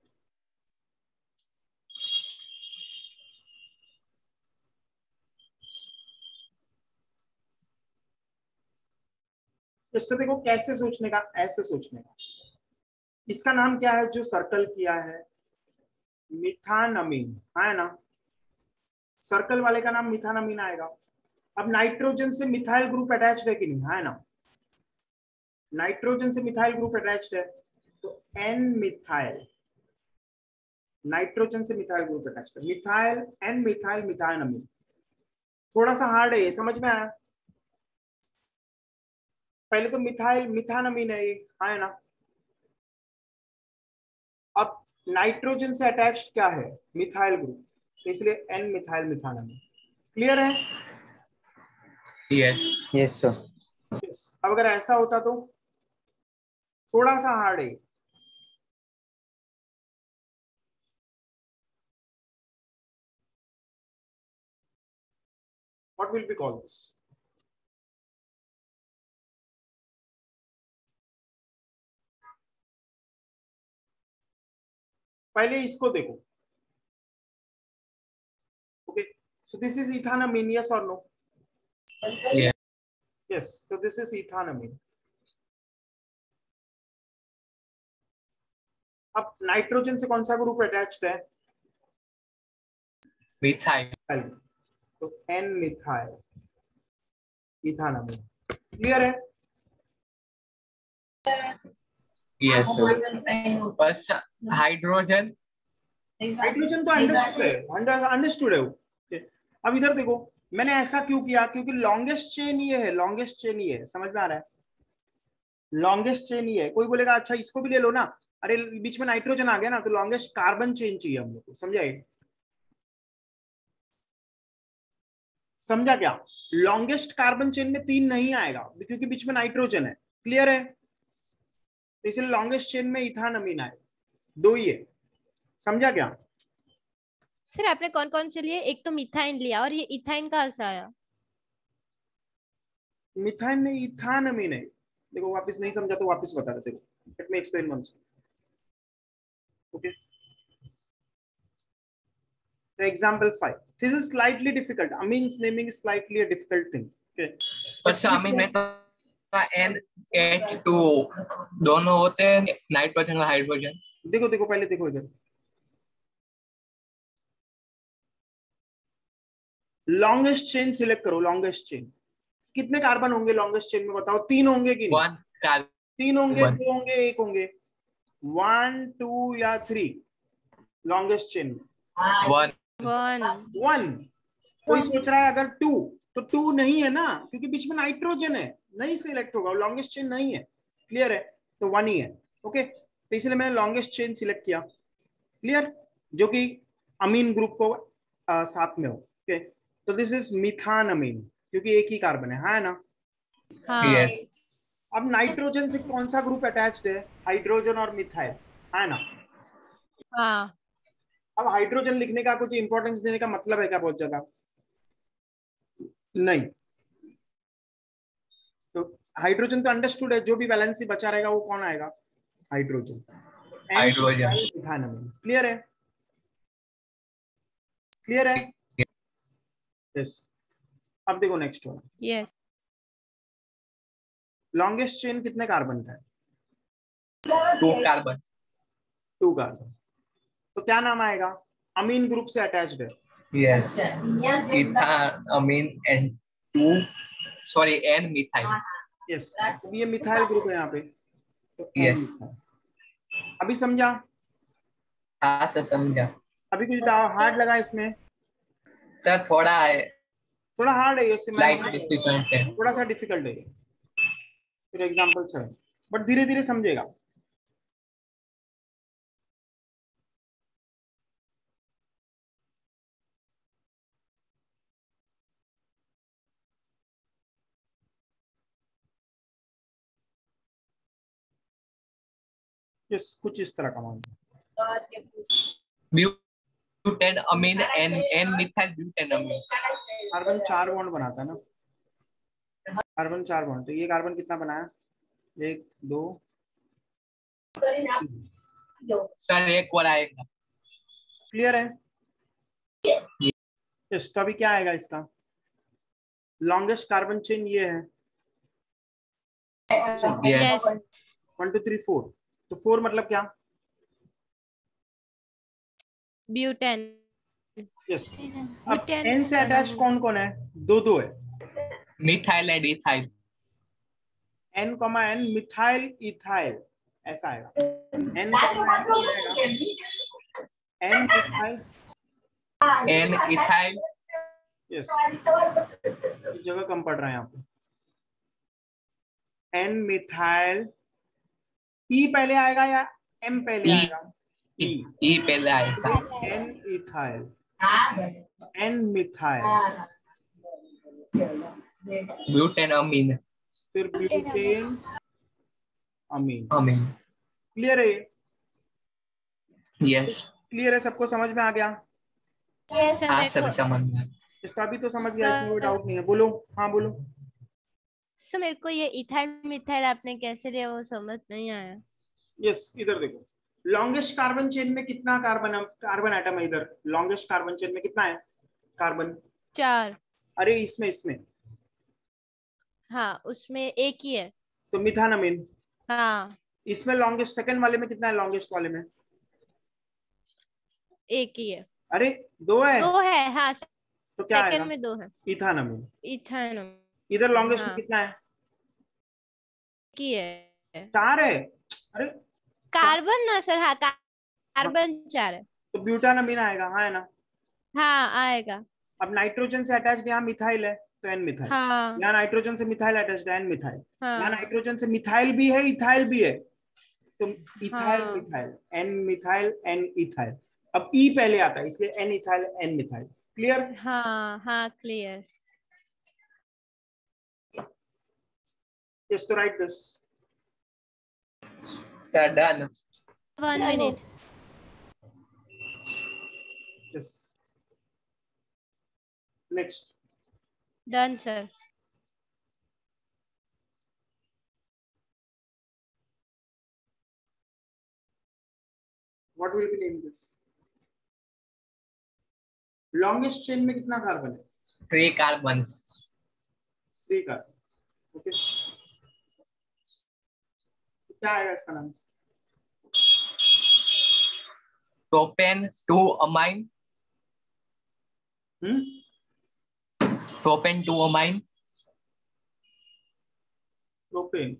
इसको देखो कैसे सोचने का, ऐसे सोचने का। इसका नाम क्या है जो सर्कल किया है? मिथानमीन, है ना? सर्कल वाले का नाम मिथानमीन आएगा। अब नाइट्रोजन से मिथाइल ग्रुप अटैच्ड है कि नहीं, है ना? नाइट्रोजन से मिथाइल ग्रुप अटैच्ड है, तो एन मिथाइल, नाइट्रोजन से मिथाइल ग्रुप अटैच्ड है, मिथाइल एन मिथाइल मिथानमीन। थोड़ा सा हार्ड है ये, समझ में आया? पहले तो मिथाइल मिथानमीन है ये, है ना? अब नाइट्रोजन से अटैच्ड क्या है? मिथाइल ग्रुप, तो इसलिए एन मिथाइल मिथानमीन। क्लियर है? Yes yes sir. Yes. अब अगर ऐसा होता तो थोड़ा सा हार्ड है। What will we call this? पहले इसको देखो। Okay, so this is ethanamine, yes or no? Yes. Yes, so this is ethanamine. अब नाइट्रोजन से कौन सा ग्रुप अटैच्ड है? मिथाइल, तो एन मिथाइल इथानमीन। क्लियर है? यस बस हाइड्रोजन, हाइड्रोजन तो अंडरस्टूड है वो। Okay. अब इधर देखो, मैंने ऐसा क्यों किया? क्योंकि लॉन्गेस्ट चेन ये है, लॉन्गेस्ट चेन ये है, समझ में आ रहा है? लॉन्गेस्ट चेन ये है। कोई बोलेगा अच्छा इसको भी ले लो ना, अरे बीच में नाइट्रोजन आ गया ना, तो लॉन्गेस्ट कार्बन चेन चाहिए हम लोग को, समझाए? समझा क्या? लॉन्गेस्ट कार्बन चेन में 3 नहीं आएगा क्योंकि बीच में नाइट्रोजन है। क्लियर है? तो इसलिए लॉन्गेस्ट चेन में इथानमीन आएगा, 2 ही है। समझा क्या? सर आपने कौन कौन से लिए? एक तो मिथाइन लिया, और ये इथाइन कहाँ से आया? मिथाइन में इथानमीन है। देखो वापस नहीं समझा तो वापस बता देते। Let me explain once. Okay, example 5. This is slightly difficult. Amin's naming is slightly a difficult thing. Okay. बस अमीन में तो NH2 दोनों होते हैं, नाइट्रोजन और हाइड्रोजन। देखो देखो पहले देखो इधर, लॉन्गेस्ट चेन सिलेक्ट करो। लॉन्गेस्ट चेन कितने कार्बन होंगे लॉन्गेस्ट चेन में? बताओ। 3 होंगे कि नहीं? 1 कार्बन, 3 होंगे, one. 2 होंगे, 1 होंगे? 1 2 या 3 लॉन्गेस्ट चेन में? 1 1 कोई सोच रहा है अगर 2, तो 2 नहीं है ना, क्योंकि बीच में नाइट्रोजन है, नहीं सिलेक्ट होगा, लॉन्गेस्ट चेन नहीं है। क्लियर है? तो 1 ही है। ओके, तो इसलिए मैंने लॉन्गेस्ट चेन सिलेक्ट किया। क्लियर? जो कि अमीन ग्रुप को साथ में हो। ओके, तो दिस इज मिथानमीन, क्योंकि एक ही कार्बन है ना? हाँ। यस अब नाइट्रोजन से कौन सा ग्रुप अटैच्ड है? हाइड्रोजन और मिथाइल, है ना? हाँ। अब हाइड्रोजन लिखने का कुछ इंपॉर्टेंस देने का मतलब है क्या बहुत ज्यादा? नहीं। तो हाइड्रोजन तो अंडरस्टूड है, जो भी वैलेंसी बचा रहेगा वो कौन आएगा? हाइड्रोजन। हाइड्रोजन। क्लियर है? क्लियर है? यस। अब देखो नेक्स्ट वाला। यस। लॉन्गेस्ट चेन कितने कार्बन का है? 2 कार्बन। 2 कार्बन। तो क्या नाम आएगा? अमीन ग्रुप से अटैच्ड है। Yes ethamine N2 sorry N methyl. Yes, अब ये मिथाइल ग्रुप है यहाँ पे, तो N यस मिथाइल। अभी समझा? हाँ सर समझा। अभी कुछ हार्ड लगा इसमें? सर थोड़ा है, थोड़ा हार्ड है ये, स्लाइट डिफिकल्ट है। थोड़ा सा डिफिकल्ट है ये। फिर एग्जांपल 7, बट धीरे धीरे समझेगा। यस, कुछ इस तरह का मान। Butane amine N methyl butane amine. Carbon 4 bond बनाता है ना, कार्बन 4 बॉन्ड। तो ये कार्बन कितना बनाया? 1 2 सर एक और आएगा। क्लियर है? तो अभी क्या आएगा इसका? लॉन्गेस्ट कार्बन चेन ये है। यस 1 2 3 4। तो 4 मतलब क्या? ब्यूटेन। यस। अब ब्यूटेन एन से अटैच कौन कौन है? दो है, methyl and ethyl. N comma N, methyl ethyl, ऐसा आएगा। N N methyl, N ethyl. Yes, जगह कम पड़ रहा है यहाँ पे। एन मिथाइल, ई पहले आएगा या एम पहले ई आएगा? ई पहले आएगा। N ethyl, N methyl, butane amine. फिर ब्यूटेन अमीन। अमीन। क्लियर है ये? यस क्लियर है? सबको समझ में आ गया? यस हाँ मेरे सब को समझ में। इसका भी तो समझ गया, इसमें कोई डाउट नहीं है। बोलो, हाँ बोलो। सर मेरे को ये इथाइल मिथाइल आपने कैसे लिया वो समझ नहीं आया। यस, इधर देखो, लॉन्गेस्ट कार्बन चेन में कितना कार्बन एटम है? इधर लॉन्गेस्ट कार्बन चेन में कितना है कार्बन? 4। अरे इसमें हाँ उसमें एक ही है। तो मिथानमीन। हाँ इसमें लॉन्गेस्ट, सेकंड वाले में कितना है? लॉन्गेस्ट वाले में एक ही है। अरे 2 है। 2 है हाँ। तो क्या सेकंड आएगा? में 2 है। इथानमीन। इथाइल इधर लॉन्गेस्ट में हाँ कितना है? की है। 4 है। अरे कार्बन ना सर, हाँ कार्बन 4 है। तो ब्यूटानमीन आएगा, हाँ है ना? हाँ आएगा। अब नाइट्रोजन से अटैच्ड यहाँ मिथाइल है तो एन मिथाइल। हाँ यहाँ नाइट्रोजन से मिथाइल अटैच्ड है, एन मिथाइल। यहाँ हाँ नाइट्रोजन से मिथाइल भी है, इथाइल भी है, तो इथाइल हाँ methyl, N methyl, N ethyl. अब ई पहले आता है इसलिए N ethyl, N methyl. Clear? हाँ हाँ clear. Just to write this. Sir done. 1 minute। Yes. Next. Done sir. What will be named this? Longest chain में कितना कार्बन है? 3 कार्बन। 3 कार्बन। ओके, क्या आएगा इसका नाम? Propane 2 amine. Propane 2 amine. Propane.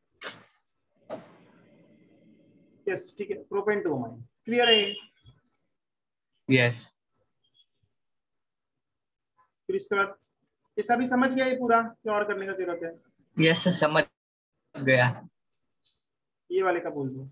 Yes ठीक है, प्रोपेन 2 अमाइन। क्लियर है ये? यस फिर इसके बाद ये सभी समझ गया ये पूरा, क्या और करने का जरूरत है? यस समझ गया। ये वाले का बोल दो।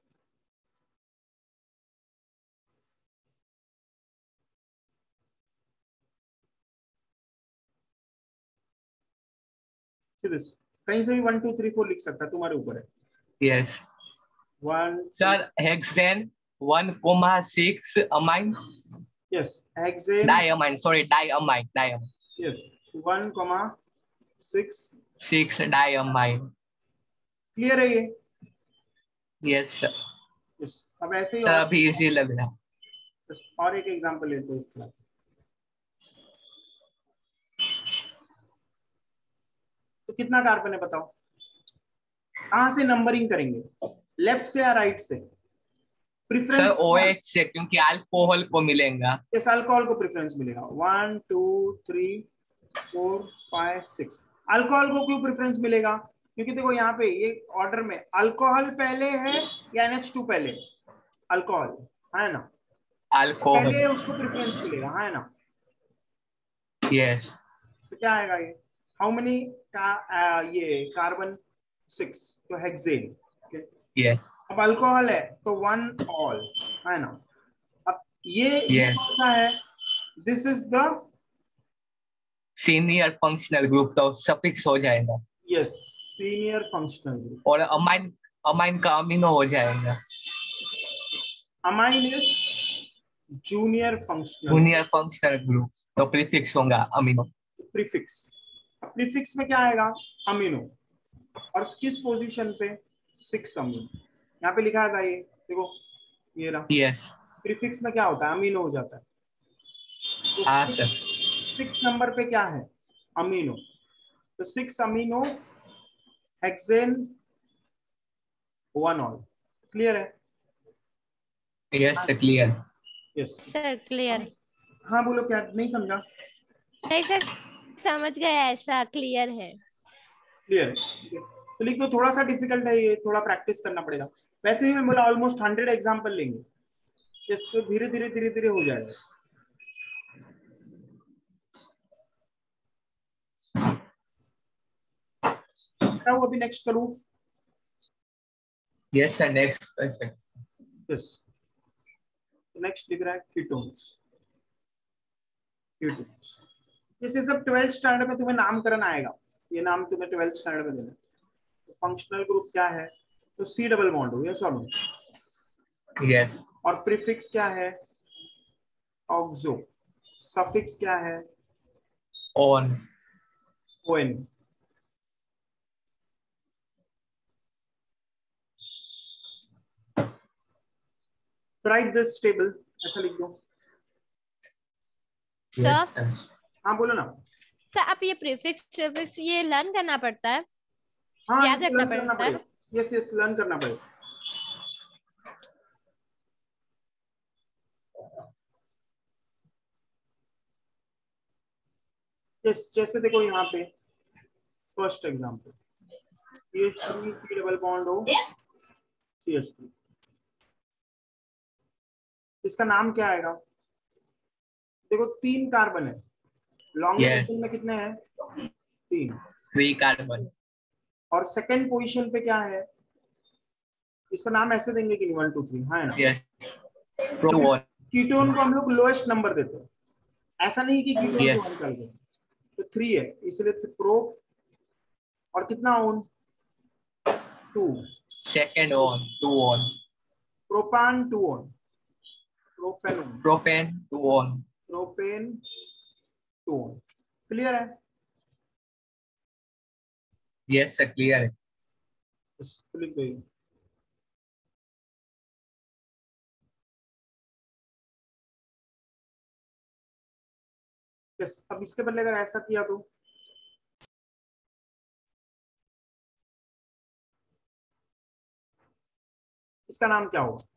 कहीं से भी 1 2 3 4 लिख सकता है, तुम्हारे ऊपर है। Yes 1 sir hexane 1,6 amine. Yes, hexane. Diamine, sorry diamine. Yes 1,6 6 diamine. Clear है ये? Yes sir. यस। अब ऐसे ही सर अभी इजी लग रहा है। और एक एग्जांपल लेते हैं इसका। तो कितना कार्बन है बताओ? कहां से नंबरिंग करेंगे, लेफ्ट से या राइट से? प्रेफरेंस सर OH से, क्योंकि अल्कोहल को मिलेगा। इस अल्कोहल को प्रेफरेंस मिलेगा। 1 2 3 4 5 6। अल्कोहल को क्यों प्रेफरेंस मिलेगा? क्योंकि देखो यहाँ पे ये ऑर्डर में अल्कोहल पहले है या NH2 पहले? अल्कोहल है ना, अल्कोहल। पहले उसको प्रेफरेंस मिलेगा, है ना? यस तो क्या आएगा ये? हाउ मेनी का ये कार्बन? 6, तो हेक्सेन। यस अब अल्कोहल है तो 1 ऑल, है ना? अब ये Yes. कौन सा है? This is the senior functional group, तो सफिक्स हो जाएगा। Yes, senior functional group. और अमाइन, अमाइन का अमीनो हो जाएगा। Amine is junior functional group, तो प्रीफिक्स होगा अमीनो। प्रीफिक्स। प्रीफिक्स में क्या आएगा? अमीनो। और किस पोजीशन पे? 6 अमीनो, यहाँ पे लिखा था ये देखो, ये रहा। यस। प्रीफिक्स में क्या होता है, अमीनो हो जाता है। तो हाँ सर। 6 नंबर पे क्या है, अमीनो। तो 6 अमीनो हेक्सेन 1 ऑल। क्लियर है? Yes sir clear. Yes. Sir clear. हाँ बोलो, क्या नहीं समझा? नहीं सर, समझ गए, ऐसा क्लियर है। क्लियर है? तो लिख दो। थोड़ा सा डिफिकल्ट है ये, थोड़ा प्रैक्टिस करना पड़ेगा। वैसे ही मैं बोला ऑलमोस्ट 100 एग्जाम्पल लेंगे, तो धीरे धीरे धीरे धीरे हो जाएगा। अभी नेक्स्ट करूं? Yes sir next. Yes. Next दिख रहा है कीटोन्स। कीटोन्स ये सब 12th स्टैंडर्ड में तुम्हें नामकरण आएगा, ये नाम तुम्हें 12th स्टैंडर्ड में देना। तो फंक्शनल ग्रुप क्या है, तो C double bond O, yes और नो? यस। और प्रीफिक्स क्या है, ऑक्सो। सफिक्स क्या है, one. O N. Write this table, ऐसा लिख दो। Yes sir. हाँ बोलो ना। सर आप ये प्रीफिक्स सफिक्स ये लर्न करना पड़ता है, हाँ याद रखना लर्न करना पड़ता है। पड़ेगा। यस यस, लर्न करना पड़ेगा। यस, जैसे देखो यहाँ पे first example, CH3 C double bond O CH3, इसका नाम क्या आएगा? देखो 3 कार्बन है, लॉन्गेस्ट Yes. चेन में कितने हैं, 3। 3 कार्बन। और सेकंड पोजीशन पे क्या है, इसका नाम ऐसे देंगे कि 1 2 3, हाँ है ना? यस। प्रोटॉन। कीटोन को हम लोग लोएस्ट नंबर देते हैं, ऐसा नहीं कि कीटोन को Yes. निकाल दें। तो 3 है, इसलिए प्रो। और कितना one, 2। Second one 2 one. Propan 2 one, propane one, propane 2 one. Propane 2 one. Clear है? यस सर क्लियर है। इसको लिख दो ये। यस, अब इसके बदले अगर ऐसा किया तो इसका नाम क्या होगा?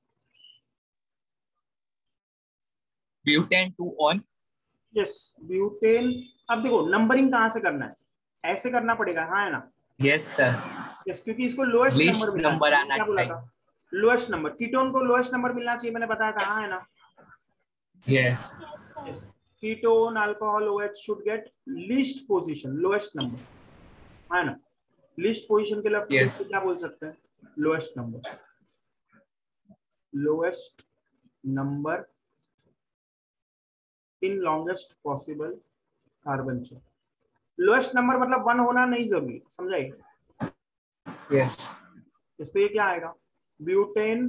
Butane 2 one. Yes, butane. अब देखो नंबरिंग कहाँ से करना है, ऐसे करना पड़ेगा, हाँ है ना? Yes sir. यस, क्योंकि इसको लोएस्ट लीस्ट नंबर मिलना नंबर चाहिए। आना क्या बोला चाहिए। था? Lowest number. कीटोन को लोएस्ट नंबर मिलना चाहिए, मैंने बताया था, हाँ है ना? Yes. Yes, ketone alcohol OH should get least position, lowest number, है ना? लीस्ट पोजीशन के लिए Yes. क्या बोल सकते हैं, lowest number. Lowest number in longest possible carbon chain. Lowest number मतलब 1 होना नहीं जरूरी, समझाइए? यस। तो ये क्या आएगा, ब्यूटेन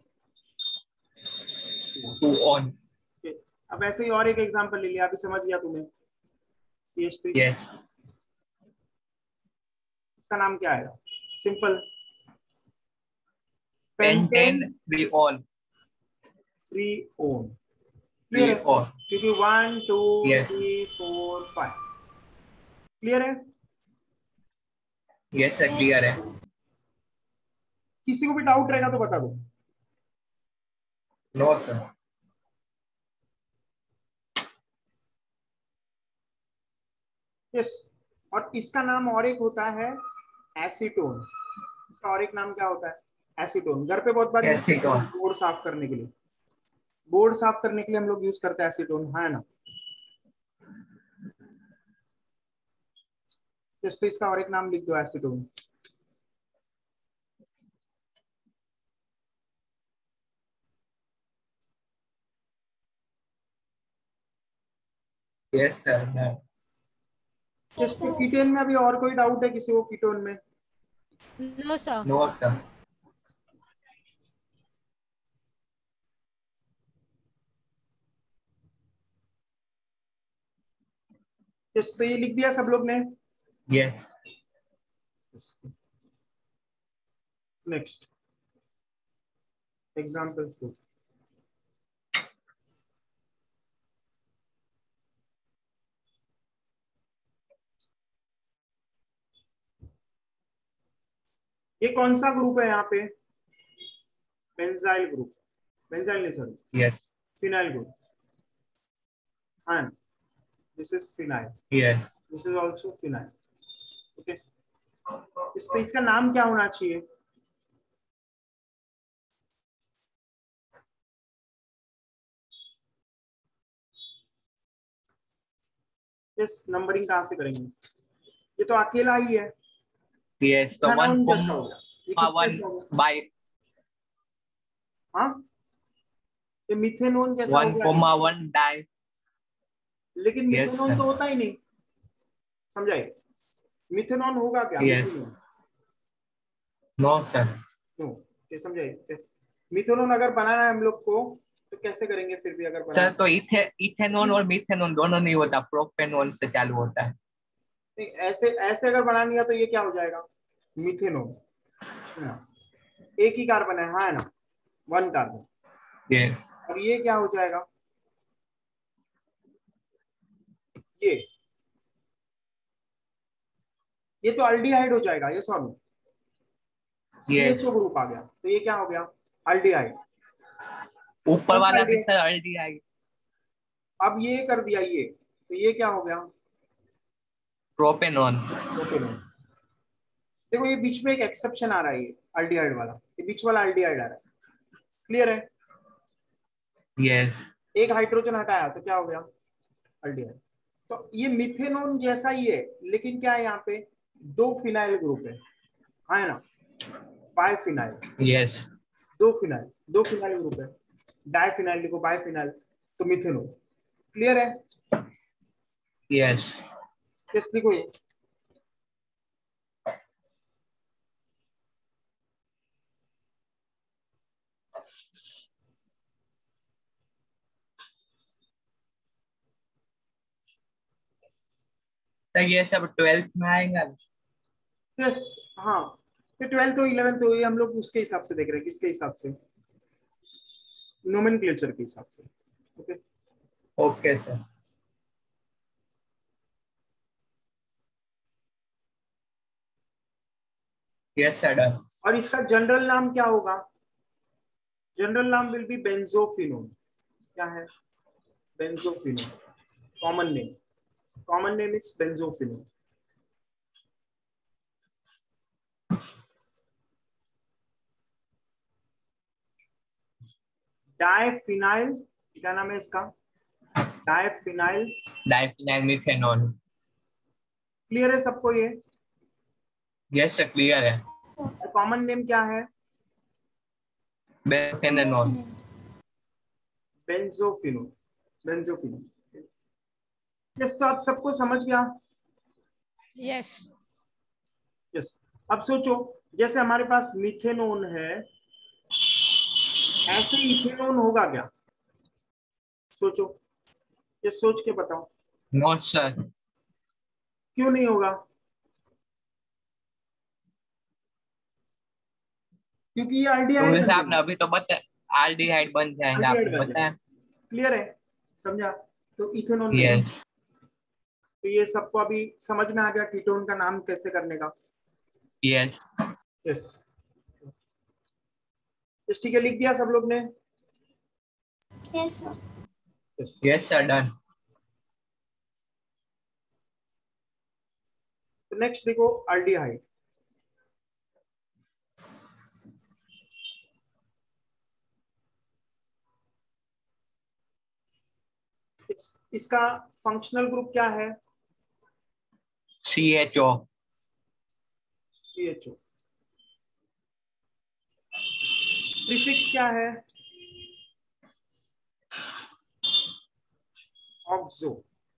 2 ऑन। अब ऐसे ही और एक एग्जांपल ले लिया, अभी समझ गया तुम्हें? यस। इसका नाम क्या आएगा, simple, pentane 3 one. 3 one. 3 one. क्योंकि 1 2 Yes. 3 4 5। क्लियर है? यस सर क्लियर है। किसी को भी डाउट रहेगा तो बता दो। No sir. यस, और इसका नाम और एक होता है एसीटोन। इसका और एक नाम क्या होता है, एसीटोन। घर पे बहुत बार यूज करते एसीटोन। हैं बोर्ड साफ करने के लिए, बोर्ड साफ करने के लिए हम लोग यूज करते हैं एसीटोन, हाँ है ना? यस, तो इसका और एक नाम लिख दो, एसीटोन। Yes sir. यस, तो कीटोन में अभी और कोई डाउट है किसी को कीटोन में? No sir. No sir. Yes, तो ये लिख दिया सब लोग ने? यस। नेक्स्ट, एग्जाम्पल फ्रूट। ये कौन सा ग्रुप है यहाँ पे? बेंजाइल ग्रुप, बेंजाइल नहीं सॉरी, Yes. Phenyl group. हाँ, this is phenyl, Yes. This is also phenyl. Okay, इसका नाम क्या होना चाहिए? इस नंबरिंग कहाँ से करेंगे? ये तो अकेला ही है। Yes. So इथेनॉल जैसा हो गया, ये किस 1 जैसा हो गया? by हाँ, ये मिथेनॉल जैसा हो गया। 1,1 die. लेकिन Yes, मिथेनॉल sir. तो होता ही नहीं, समझाइए। मिथेनॉल होगा क्या? Yes. Methanol No, sir. No, ये समझाइए। मिथेनॉल अगर बनाना है हम लोग को तो कैसे करेंगे? फिर भी अगर बनाना सर तो इथेनॉल और मीथेनॉल दोनों नहीं होता, प्रोपेनॉल से चालू होता है। नहीं, ऐसे ऐसे अगर बनानी है तो ये क्या हो जाएगा? मिथेनॉल, एक ही कार्बन है, हाँ है ना, 1 कार्बन। Yes. और ये क्या हो जाएगा? ये तो अल्डिहाइड हो जाएगा, ये सॉरी, Yes. CHO ग्रुप आ गया, तो ये क्या हो गया? अल्डिहाइड। ऊपर वाला भी सर अल्डिहाइड। अब ये कर दिया ये, तो ये क्या हो गया? प्रोपेनॉल। प्रोपेनॉल। देखो ये बीच में एक एक्सेप्शन आ रहा है, ये अल्डिहाइड वाला, ये बीच वाला अल्डिहाइड आ रहा है। क्लियर है? Yes. एक हाइड्रोजन हटाया तो क्या हो गया? अल्डिहाइड। तो ये मिथेनॉल जैसा ही है, लेकिन क्या है यहाँ पे? 2 फिनाइल ग्रुप है ना, बाइफिनाइल। Yes. 2 फिनाइल ग्रुप है, डाइफिनाइल लिखो, बाइफिनाइल, तो मिथेनॉल। क्लियर है? Yes. किस लिखो ये? तो ये सब 12th में आएगा। यस, हाँ, फिर 12th तो 11th तो ये हम लोग उसके हिसाब से देख रहे हैं, किसके हिसाब से? नोमेनक्लेचर के हिसाब से। Okay, okay sir. Yes sir, done. और इसका जनरल नाम क्या होगा? जनरल नाम विल बी बेंजोफिनोन। क्या है? Benzophenone. Common name is benzophenone. Diphenyl, क्या नाम है इसका? Diphenyl, diphenyl methanol. क्लियर है सबको ये? यस सर, क्लियर है। कॉमन नेम क्या है? बेंफेनॉल। Benzophenone, benzophenone. यस, तो आप सबको समझ गया? यस। यस। अब सोचो, जैसे हमारे पास मिथेनॉन है, ऐसे इथेनॉन होगा क्या? सोचो, ये सोच के बताओ। No sir. क्यों नहीं होगा? क्योंकि ये तो अल्डिहाइड जैसे बन आपने जाएगा, अभी तो बताया एल्डिहाइड बन जाएगा, अल्डिहाइड आपने बन बताया। जाएगा। क्लियर है? समझा? तो इथेनॉन नहीं। यस। तो ये सबको अभी समझ में आ गया कीटोन का नाम कैसे करने का? यस। यस, ठीक है, लिख दिया सब लोग ने? Yes sir. Yes. Yes sir, done. तो नेक्स्ट देखो, अल्डिहाइड। इसका फंक्शनल ग्रुप क्या है? CHO। CHO। प्रीफिक्स क्या है? ऑक्सो।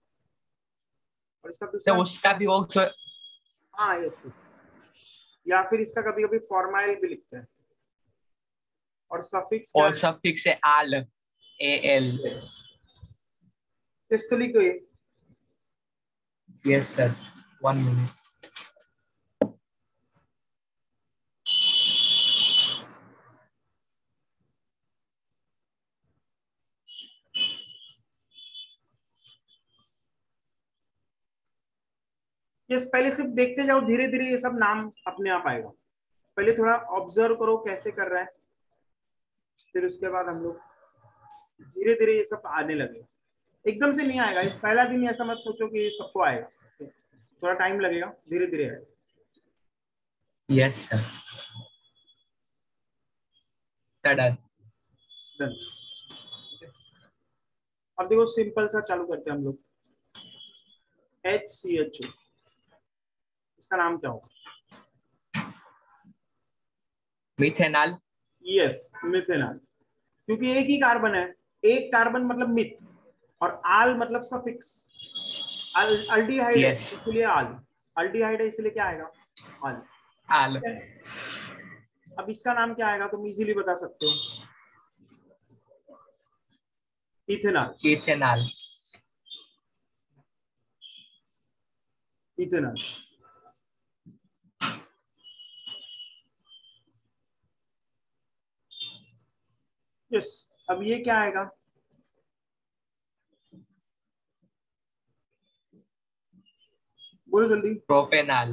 और इसका तो दूसरा, उसका भी वो हाँ यस यस, या फिर इसका कभी कभी फॉर्माइल भी लिखते हैं। और सफिक्स क्या और है? सफिक्स से आल, AL। किस तो लिखो ये? Yes sir, 1 minute. ये पहले सिर्फ देखते जाओ, धीरे धीरे ये सब नाम अपने आप आएगा। पहले थोड़ा ऑब्जर्व करो कैसे कर रहा है, फिर उसके बाद हम लोग धीरे धीरे ये सब आने लगेगा। एकदम से नहीं आएगा, इस पहला दिन ऐसा मत सोचो कि ये सबको आएगा, थोड़ा टाइम लगेगा, धीरे धीरे आएगा। Yes sir. डन। डन। अब देखो सिंपल सा चालू करते हैं हम लोग। HCHO, इसका नाम क्या होगा? मिथेनॉल। यस, मिथेनॉल, क्योंकि एक ही कार्बन है, एक कार्बन मतलब मिथ, और आल मतलब सफिक्स। अल्डिहाइड है Yes. इसलिए आल, अल्डिहाइड है इसलिए क्या आएगा? आल। आल। अब इसका नाम क्या आएगा तुम इजीली बता सकते हो? इथेनॉल। इथेनॉल। इथेनॉल। यस, अब ये क्या आएगा? बोलो जल्दी। प्रोपेनॉल।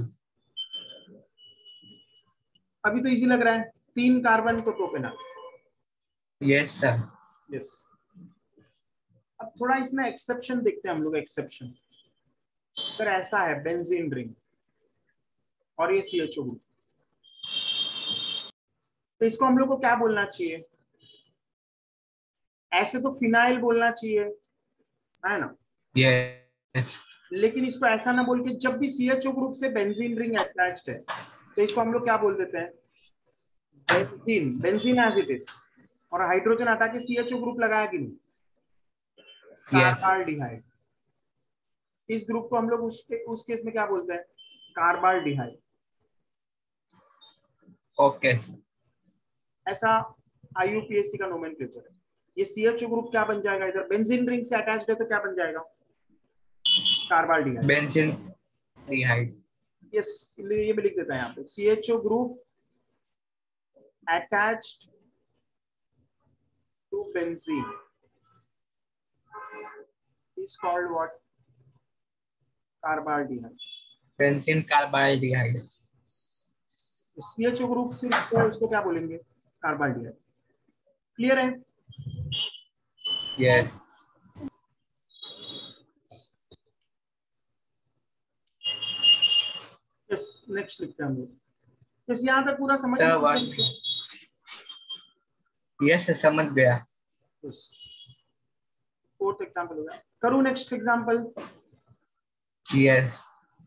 अभी तो इजी लग रहा है, 3 कार्बन तो प्रोपेनॉल। Yes sir. यस। अब थोड़ा इसमें एक्सेप्शन देखते हैं हम लोग। एक्सेप्शन अगर ऐसा है बेंजीन रिंग और ये CHO ग्रुप, तो इसको हम लोग को क्या बोलना चाहिए? ऐसे तो फिनाइल बोलना चाहिए, है ना? यस। लेकिन इसको ऐसा ना बोल के, जब भी CHO ग्रुप से बेंजीन रिंग अटैच्ड है तो इसको हम लोग क्या बोल देते हैं? Benzene. Benzene as it is, और हाइड्रोजन हटा के CHO ग्रुप लगाया कि नहीं? कार्बाल्डिहाइड। इस ग्रुप को हम लोग उस केस में क्या बोलते हैं? कार्बाल्डिहाइड। ओके। ऐसा IUPAC का नोमेनक्लेचर है। ये CHO ग्रुप क्या बन जाएगा? इधर बेंजीन रिंग से अटैच्ड है तो क्या बन जाएगा? कार्बाल्डिहाइड। बेंजीन डिहाइड। यस, ये भी लिख देता है यहाँ पे। CHO group attached to benzene is called what? Carbaldehyde. Benzene carbaldehyde. CHO group सिर्फ है, उसको क्या बोलेंगे? कार्बाल्डिहाइड। क्लियर है? यस। यस, नेक्स्ट लिखते हैं हम लोग। बस यहाँ तक पूरा समझ सर में? वन। यस समझ गया। फोर्थ एग्जांपल हो गया। करूँ next example? Yes.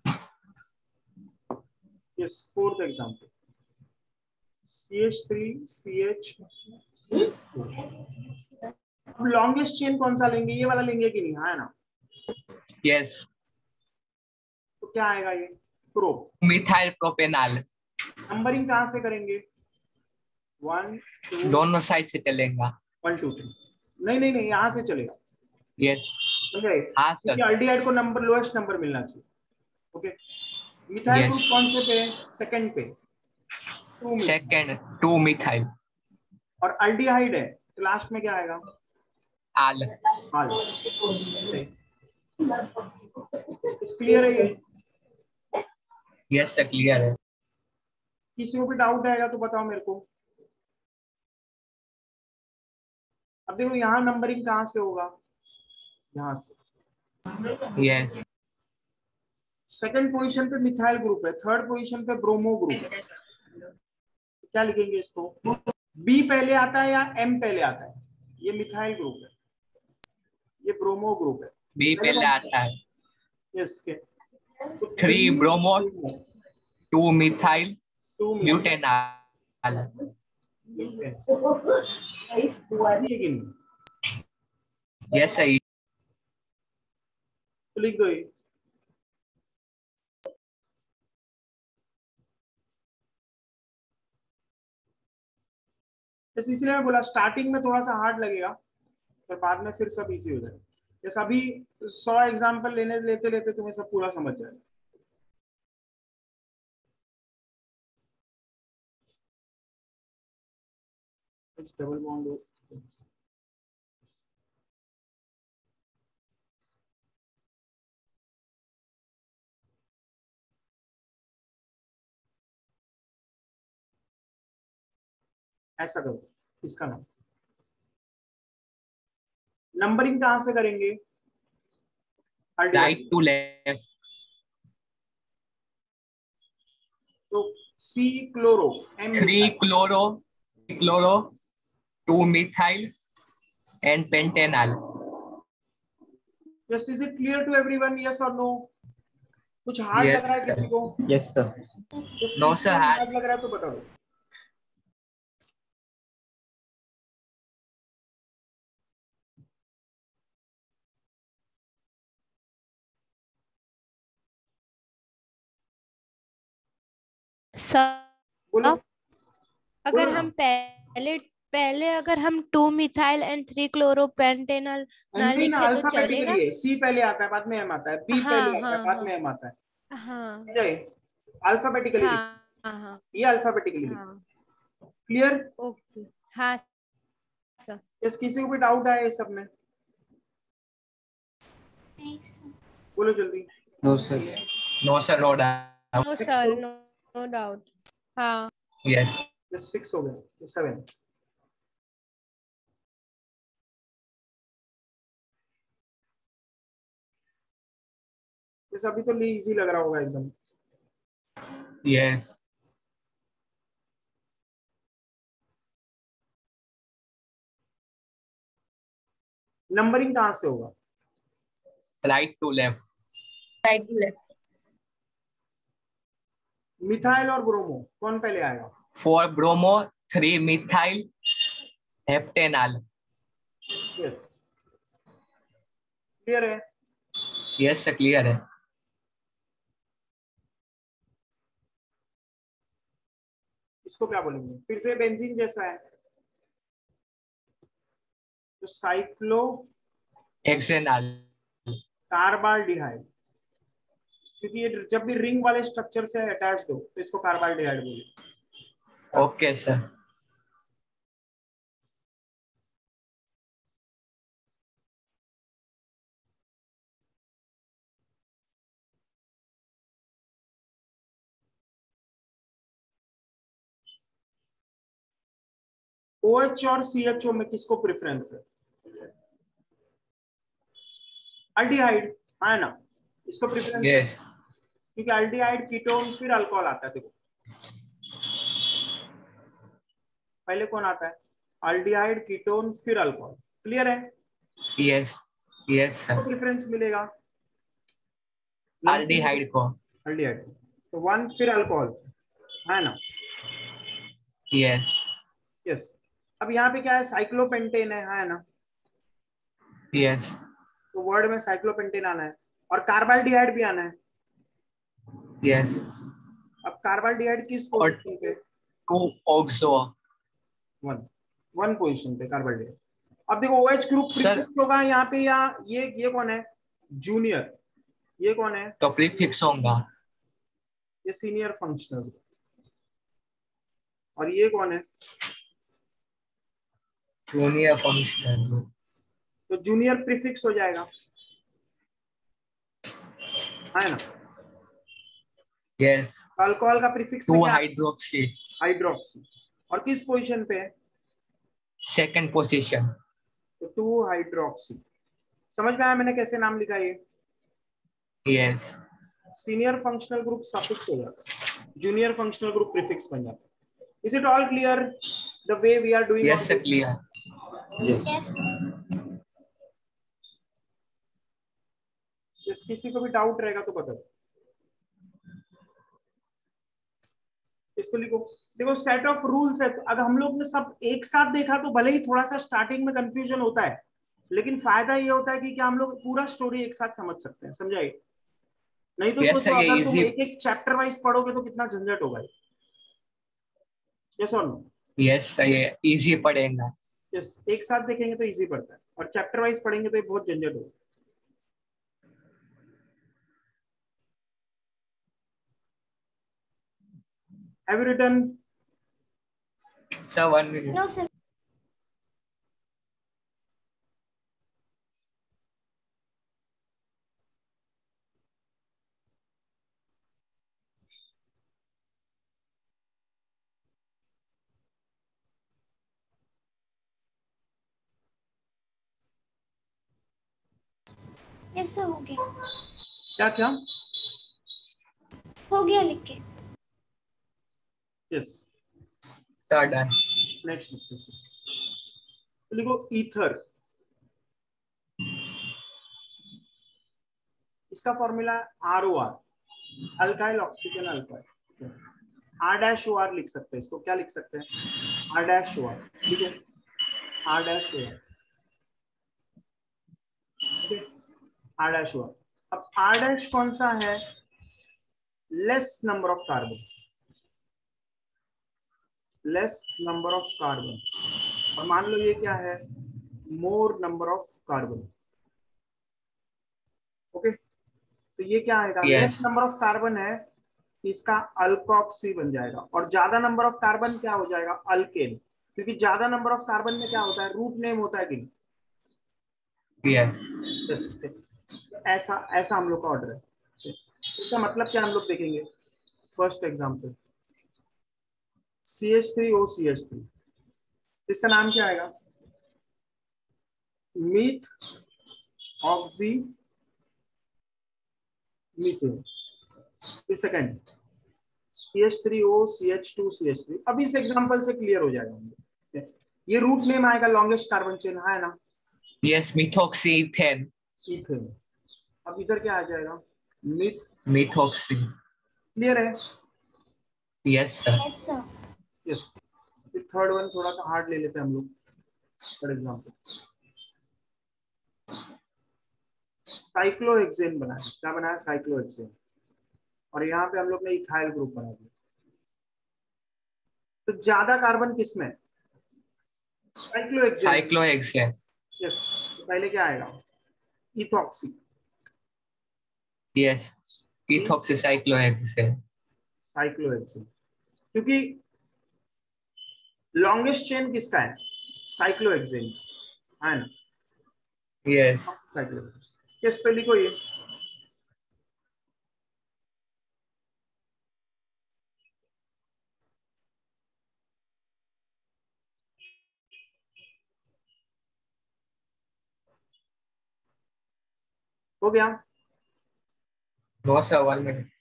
Yes, fourth example. CH3CH। अब लॉन्गेस्ट चेन कौन सा लेंगे? ये वाला लेंगे कि नहीं? हाँ ना? यस। तो क्या आएगा ये? प्रो। Methyl propanol. नंबरिंग कहाँ से करेंगे? 1 2 दोनों साइड से चलेगा। 1 2 3। नहीं नहीं नहीं, यहाँ से चलेगा। यस। समझे? हाँ सर। क्योंकि अल्डिहाइड को नंबर, लोएस्ट नंबर मिलना चाहिए। ओके। Methyl Yes. ग्रुप कौन से पे? सेकंड पे। 2 मिथाइल। Second 2 methyl. और अल्डिहाइड है तो लास्ट में क्या आएगा? आल। आल। क्लियर है ये? यस सर क्लियर है। किसी को भी डाउट आएगा तो बताओ मेरे को। अब देखो यहाँ नंबरिंग कहाँ से होगा? यहाँ से। यस। सेकंड पोजीशन पे मिथाइल ग्रुप है, थर्ड पोजीशन पे ब्रोमो ग्रुप है। क्या लिखेंगे इसको? बी पहले आता है या M पहले आता है? ये मिथाइल ग्रुप है, ये ब्रोमो ग्रुप है। बी पहले आता है। यस के 3 ब्रोमो 2 मिथाइल 2 ब्यूटेनॉल। यस सही। तो लिख दो ये। इसलिए मैं बोला स्टार्टिंग में थोड़ा सा हार्ड लगेगा, पर बाद में फिर सब इजी हो जाएगा। जैसे अभी 100 एग्जाम्पल लेते लेते तुम्हें सब पूरा समझ जाएगा। डबल बॉन्ड ऐसा करो इसका नाम। नंबरिंग कहां से करेंगे? Right to left. तो C chloro, M 3 chloro, 2 methyl and pentanal. Yes, is it clear to everyone? Yes और नो? कुछ हार्ड लग रहा है Yes, किसी को? Yes sir. No, sir, hard लग रहा है तो बता दो। सर बोलो अगर बोलो ना। हम पहले पहले अगर हम 2 मिथाइल एंड 3 क्लोरोपेंटेनॉल ना नहीं ना, लिखे तो अल्फाबेटिकली चलेगा? है। सी पहले आता है, बाद में एम आता है। बी पहले हाँ आता है, हाँ बाद हाँ में एम आता है। हाँ अल्फाबेटिकली लिखो, हाँ हाँ ये अल्फाबेटिकली लिखो। हाँ। क्लियर? ओके हाँ सर। यस, किसी को भी डाउट है ये सब में? नहीं सर। बोलो जल्दी। No sir. No, sir, no doubt. No sir, no doubt. हाँ Yes. यस, 6 हो गए, 7। यस, अभी तो इजी लग रहा होगा एकदम। Yes. नंबरिंग कहां से होगा? Right to left. Right to left. Methyl और ब्रोमो कौन पहले आएगा? 4 bromo, 3 methyl heptanal. यस, क्लियर है? Yes, sir, clear है। इसको क्या बोलेंगे? फिर से बेंजीन जैसा है तो साइक्लो Hexanal. कार्बाल्डिहाइड, क्योंकि ये जब भी रिंग वाले स्ट्रक्चर से अटैच्ड हो तो इसको कार्बाल्डिहाइड बोलेंगे। Okay, sir. OH और CHO में किसको प्रेफरेंस है? अल्डिहाइड, है ना? इसको प्रेफरेंस है Yes. क्योंकि अल्डिहाइड कीटोन फिर अल्कोहल आता है। देखो पहले कौन आता है? अल्डिहाइड, कीटोन, फिर अल्कोहल। क्लियर है? Yes. Yes, तो sir. प्रेफरेंस मिलेगा Aldehyde को। अल्डिहाइड, तो 1 फिर अल्कोहल, है ना? Yes. यस। अब यहाँ पे क्या है? साइक्लोपेंटेन है ना? Yes. तो वर्ड में साइक्लोपेंटेन आना है और कार्बाल्डिहाइड भी आना है। Yes. अब कार्बाल्डिहाइड किस और पोजीशन पे? 2 oxo. 1 पोजीशन पे कार्बाल्डिहाइड। अब देखो OH ग्रुप सर प्रीफिक्स होगा यहाँ पे, या ये कौन है? जूनियर। ये कौन है? तो प्रीफिक्स होगा। ये सीनियर फंक्शनल ग्रुप। और ये कौन है? Junior functional. तो जूनियर प्रीफिक्स हो जाएगा, है ना? यस। अल्कोहल का प्रीफिक्स में 2 क्या? हाइड्रोक्सी। हाइड्रोक्सी। और किस पोजीशन पे है? Second position. तो 2 हाइड्रोक्सी। समझ में आया मैंने कैसे नाम लिखा? ये yes. Senior functional group suffix हो जाता है, जूनियर फंक्शनल ग्रुप प्रीफिक्स बन जाता है। Is it all clear the way we are doing on yes sir, this? Clear. Yes. Yes. किसी को भी डाउट रहेगा तो बताओ। इसको लिखो। देखो सेट ऑफ रूल्स है, तो अगर हम लोग ने सब एक साथ देखा तो भले ही थोड़ा सा स्टार्टिंग में कंफ्यूजन होता है, लेकिन फायदा ये होता है कि क्या हम लोग पूरा स्टोरी एक साथ समझ सकते हैं। समझाइए? नहीं तो यस सोचो सर, ये अगर तुम इजी। एक एक चैप्टर वाइज पढ़ोगे तो कितना झंझट होगा। यस और नो? यस सर, ये इजी पड़ेगा। यस, एक साथ देखेंगे तो इजी पड़ता है और चैप्टर वाइज पढ़ेंगे तो ये बहुत झंझट होगा। Have you written? Sir 1 minute। No sir. ऐसा हो गया, क्या क्या? हो गया लिख के। Yes, sir done. नेक्स्ट लिखो ईथर। इसका formula ROR, alkyl oxygen alkyl. R-OR लिख सकते हैं इसको, क्या लिख सकते हैं? R-OR, ठीक है, R-OR, ठीक है, R-OR। अब R- कौन सा है? Less number of carbon, less number of carbon. और मान लो ये क्या है? More number of carbon. Okay, तो ये क्या आएगा? Less yes number of carbon है, इसका अल्कोक्सी बन जाएगा। और ज्यादा नंबर ऑफ कार्बन क्या हो जाएगा? अल्केन। क्योंकि ज्यादा नंबर ऑफ कार्बन में क्या होता है? रूट नेम होता है कि नहीं? यस Yes, ऐसा ऐसा हम लोग का ऑर्डर है। इसका मतलब क्या हम लोग देखेंगे? फर्स्ट एग्जांपल, CH3OCH3, इसका नाम क्या आएगा? Meth oxy methane. Second, CH3OCH2CH3। अब इस एग्जांपल से क्लियर हो जाएगा। ये रूट नेम आएगा, लॉन्गेस्ट कार्बन चेन है ना, यस मिथॉक्सी इथेन। इथेन। अब इधर क्या आ जाएगा? मिथ। मिथॉक्सी। क्लियर है? Yes sir. Yes sir. Yes. फिर थर्ड वन थोड़ा सा हार्ड ले लेते हैं हम लोग। फॉर एग्जांपल साइक्लोहेक्सेन बनाया। क्या बनाया? साइक्लोहेक्सेन। और यहाँ पे हम लोग ने इथाइल ग्रुप बना दिया। तो ज्यादा कार्बन किसमें? साइक्लोहेक्सेन। साइक्लोहेक्सेन। यस, तो पहले क्या आएगा? Ethoxy. Yes ethoxy cyclohexane. Cyclohexane, क्योंकि लॉन्गेस्ट चेन किसका है? साइक्लोहेक्सेन है ना। Yes cyclohexane. यस, पे लिखो ये। हो गया? No sir 1 minute.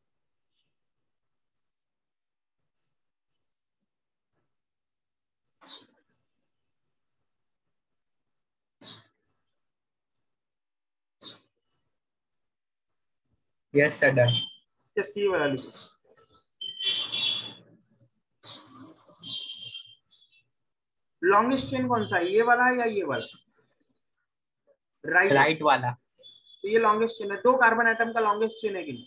Yes sir done. Yes, ये वाला लिखो। लॉन्गेस्ट चेन कौन सा है? ये वाला है या ये वाला? राइट। राइट वाला। तो ये लॉन्गेस्ट चेन है। 2 कार्बन एटम का लॉन्गेस्ट चेन है कि नहीं?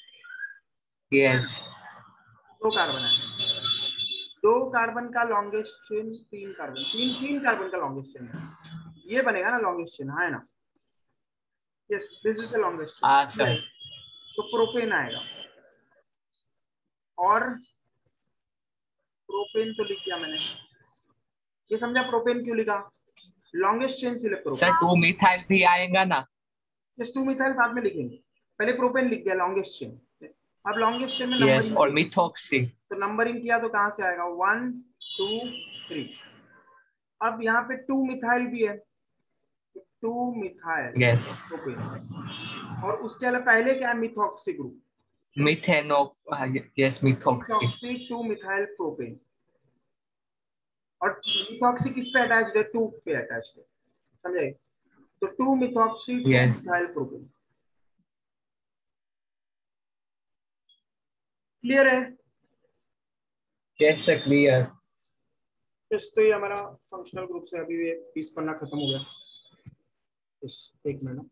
यस 2 कार्बन एटम, 2 कार्बन का लॉन्गेस्ट चेन, 3 कार्बन, तीन कार्बन का लॉन्गेस्ट चेन है। ये बनेगा ना लॉन्गेस्ट चेन, है ना? Yes, this is the longest हाँ चेन। सर। तो प्रोपेन आएगा। और प्रोपेन तो लिख दिया मैंने। ये समझा प्रोपेन क्यों लिखा? लॉन्गेस्ट चेन सिलेक्ट करो। सर 2 मिथाइल भी आएगा ना? यस, 2 मिथाइल बाद में लिखेंगे। पहले प्रोपेन लिख दिया लॉन्गेस्ट चेन। अब लॉन्गेस्ट चेन में यस नंबरिंग और किया। मिथॉक्सी। तो नंबरिंग किया तो कहां से आएगा? 1 2 3। अब यहाँ पे 2 मिथाइल भी है, 2 मिथाइल यस प्रोपेन। और उसके अलावा पहले क्या है? Methoxy group. मिथेनो। Yes methoxy. Methoxy 2 methyl propane. और मिथॉक्सी किस पे अटैच्ड है? 2 पे अटैच्ड है। समझे? तो 2 methoxy 2 yes methyl propane. Clear है? Yes sir clear. यस, तो ये हमारा फंक्शनल ग्रुप से अभी ये 20 पन्ना खत्म हो गया। यस, एक मिनट।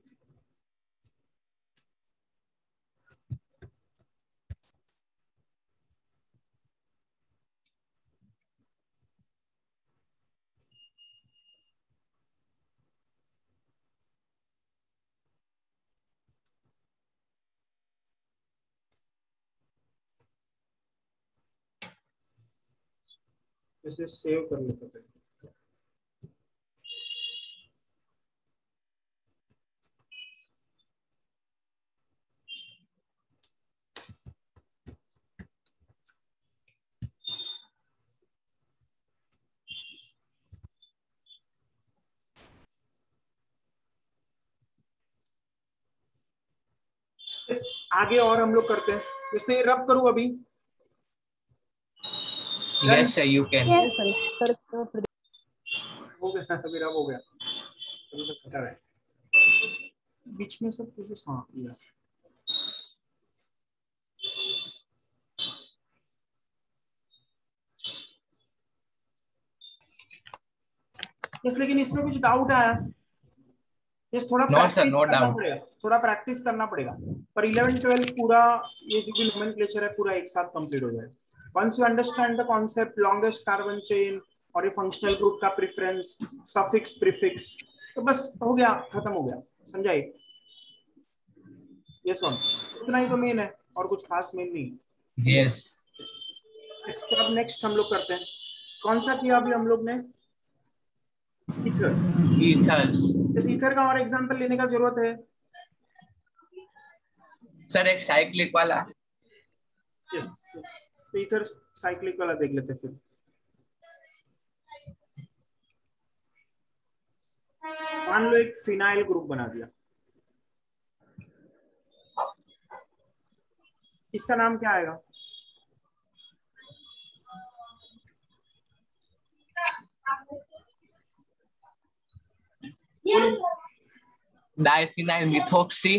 इसे सेव कर लेते हैं। इस आगे और हम लोग करते हैं, इसलिए रब करूं अभी। Yes, sir, you can. Yes. हो गया, अभी रब हो गया, अभी तक पता है बीच में सब कुछ। हाँ किया। यस, लेकिन इसमें कुछ डाउट आया। यस, थोड़ा No, sir, प्रैक्टिस no करना doubt. पड़ेगा, थोड़ा प्रैक्टिस करना पड़ेगा। पर 11 12 पूरा ये जो भी नोमेनक्लेचर है पूरा एक साथ कंप्लीट हो जाएगा। Once you understand the concept longest carbon chain और ये फंक्शनल ग्रुप का प्रेफरेंस, सफिक्स प्रीफिक्स, तो बस हो गया, खत्म हो गया। समझाइए? यस ऑन, इतना ही तो मेन है, और कुछ खास मेन नहीं। Yes. इसके अब नेक्स्ट हम लोग करते हैं, कौन सा किया अभी हम लोग ने? ईथर। Ethers. इस ईथर का और एग्जांपल लेने का जरूरत है। Sir, एक साइक्लिक वाला. यस, तो ईथर साइक्लिक वाला देख लेते हैं फिर। मान लो एक फिनाइल ग्रुप बना दिया, इसका नाम क्या आएगा? Diphenyl methoxy.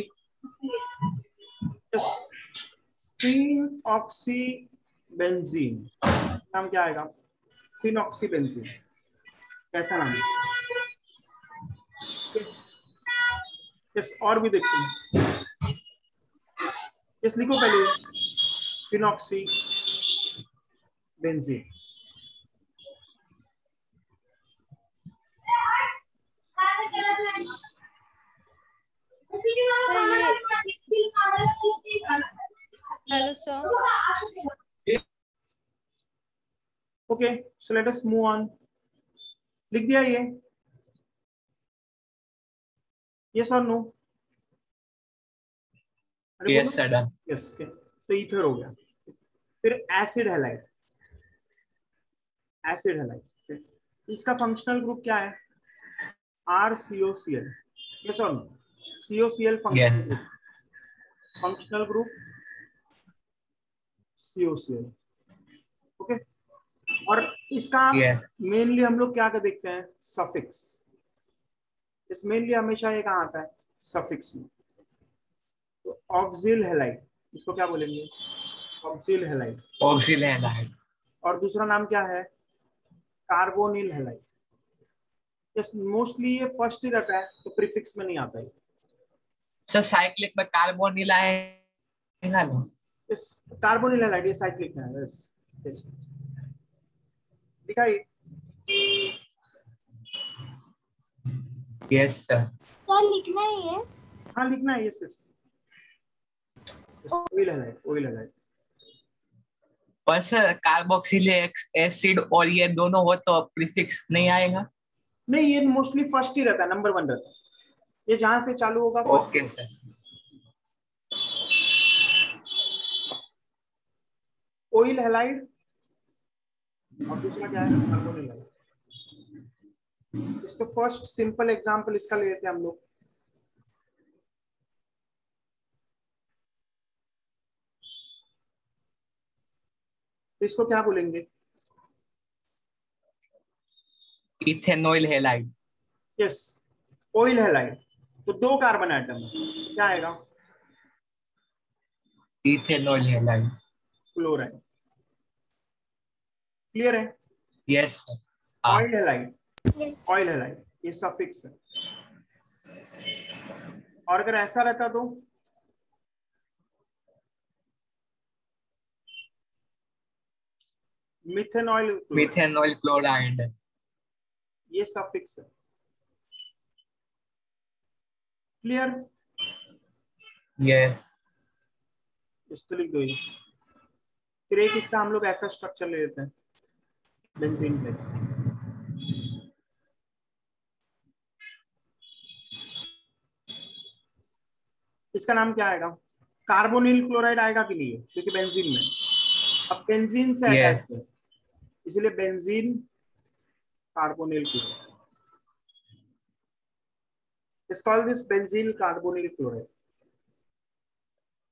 फिनऑक्सीबेंजीन, नाम क्या आएगा? फिनऑक्सीबेंजीन, कैसा नाम है? यस, और भी देखते हैं। यस, लिखो पहले phenoxybenzene. Hello sir. Okay, so let us move on. लिख दिया ये? यस और no? Yes, sir, done. Yes, तो ईथर हो गया। फिर एसिड हैलाइड, एसिड हैलाइड, इसका फंक्शनल ग्रुप क्या है? RCOCl। यस और नो? COCl फंक्शनल Yeah. Group, functional group COCl। Okay, और इसका Yeah. मेनली हम लोग क्या देखते हैं? सफिक्स। इस मेनली हमेशा ये कहाँ आता है? सफिक्स में। तो ऑक्सिल हैलाइड, इसको क्या बोलेंगे? Acyl halide. Oxyl halide. और दूसरा नाम क्या है? Carbonyl halide. यस, मोस्टली ये फर्स्ट ही रहता है, तो प्रीफिक्स में नहीं आता है। Sir, cyclic में carbonyl आएगा ना? इस कार्बोनिल हैलाइड ये साइक्लिक है। यस, दिखाइए। Yes, sir. सर लिखना ही है। हाँ, लिखना है। Yes yes, oyl halide, oyl halide. पर सर कार्बोक्सिलिक एसिड और ये दोनों हो तो प्रीफिक्स नहीं आएगा? नहीं, ये मोस्टली फर्स्ट ही रहता है, नंबर 1 रहता है। ये जहां से चालू होगा। Okay sir. ऑयल हैलाइड और दूसरा क्या है? Carbonyl halide. इसका फर्स्ट सिंपल एग्जांपल इसका ले लेते हैं हम लोग। तो इसको क्या बोलेंगे? Ethanoyl halide. Yes, oyl halide, तो 2 कार्बन एटम है, क्या आएगा? Ethanoyl halide. क्लोराइड। क्लियर है? Yes sir. Oyl halide, oyl halide ये सफिक्स है। और अगर ऐसा रहता तो मिथेनॉइल, मिथेनॉइल क्लोराइड। ये सफिक्स है। क्लियर? यस। इसको लिख दो ये। फिर एक इसका हम लोग ऐसा स्ट्रक्चर ले लेते हैं, बेंजीन पे। इसका नाम क्या आएगा? कार्बोनिल क्लोराइड आएगा कि नहीं? क्योंकि बेंजीन में, अब बेंजीन से अटैच है, इसलिए benzene carbonyl chloride. Let's call this benzene carbonyl chloride.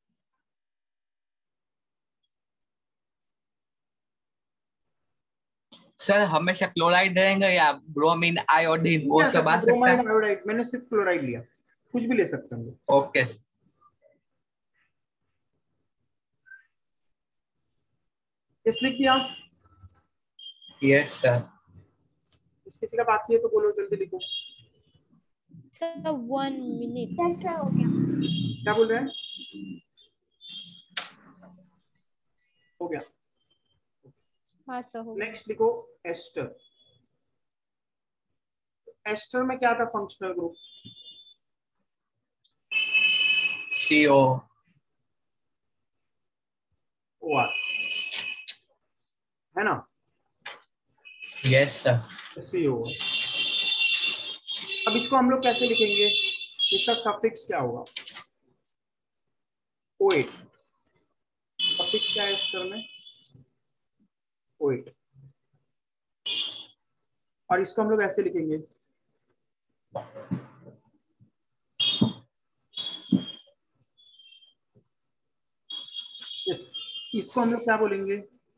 Sir हमेशा क्लोराइड रहेंगे या ब्रोमीन आयोडीन वो सब आ सकता ब्रोमाइड है? आयोडाइड, मैंने सिर्फ क्लोराइड लिया, कुछ भी ले सकते हैं। ओके इस लिख दिया। Yes sir. किसी का बाकी है तो बोलो, जल्दी लिखो। Sir 1 minute. कैंसर हो गया। क्या बोल रहे हैं? हो गया। हाँ सर हो गया। नेक्स्ट लिखो एस्टर। एस्टर में क्या था फंक्शनल ग्रुप? CO। OR है ना? Yes sir. CO। अब इसको हम लोग कैसे लिखेंगे? इसका सफिक्स क्या होगा? OH। सफिक्स क्या है एस्टर में? OH। और इसको हम लोग ऐसे लिखेंगे, यस। इसको हम लोग क्या बोलेंगे?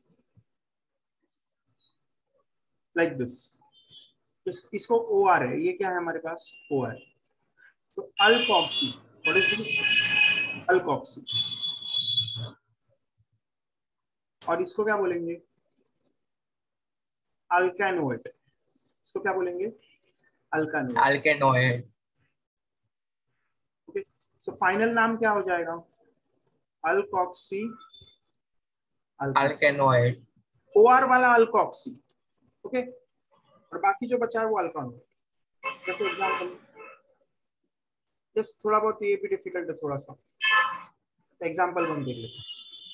Like this. इसको OR है, ये क्या है हमारे पास? OR। तो alkoxy, what is this? Alkoxy. और इसको क्या बोलेंगे? अल्केनोएट। इसको क्या बोलेंगे? अल्केनोएट। अल्केनोइड। ओके, सो फाइनल नाम क्या हो जाएगा? Alkoxy alkanoate. OR वाला अल्कोक्सी। ओके, और बाकी जो बचा है वो अल्कानोएट। जैसे एग्जांपल, जस्ट थोड़ा बहुत ये भी डिफिकल्ट है थोड़ा सा, एग्जांपल 1 देख लेते हैं।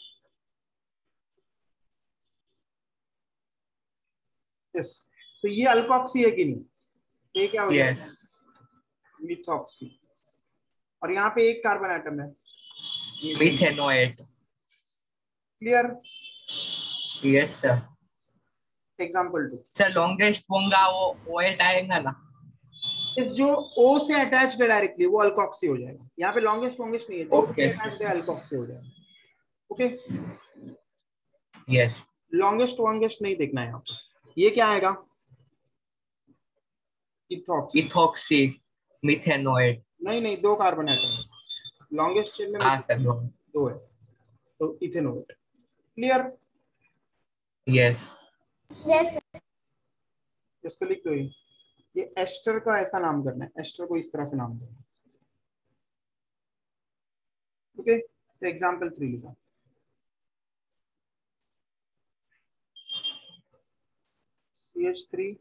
यस, तो ये अल्कोक्सी है कि नहीं? ये क्या हो जाएगा? यस। मिथॉक्सी। और यहाँ पे एक कार्बन एटम है, methanoate. Clear? Yes sir. Example 2। Sir longest होगा वो OH आएगा ना? इस जो O से अटैच्ड है डायरेक्टली वो अल्कोक्सी हो जाएगा। यहाँ पे लॉन्गेस्ट नहीं है, जो Okay. अटैच्ड है अल्कोक्सी हो जाएगा। Okay, yes. लॉन्गेस्ट नहीं देखना है यहाँ पे। ये क्या आएगा? इथॉक्सी। Ethoxy methanoate. नहीं, 2 कार्बन एटम है, लॉन्गेस्ट चेन में हाँ सर 2 है, तो इथेनोएट। क्लियर? यस। यस इसको लिख दो। ये एस्टर का ऐसा नाम करना है, एस्टर को इस तरह से नाम करना है। ओके, तो एग्जांपल 3 लिखा। CH3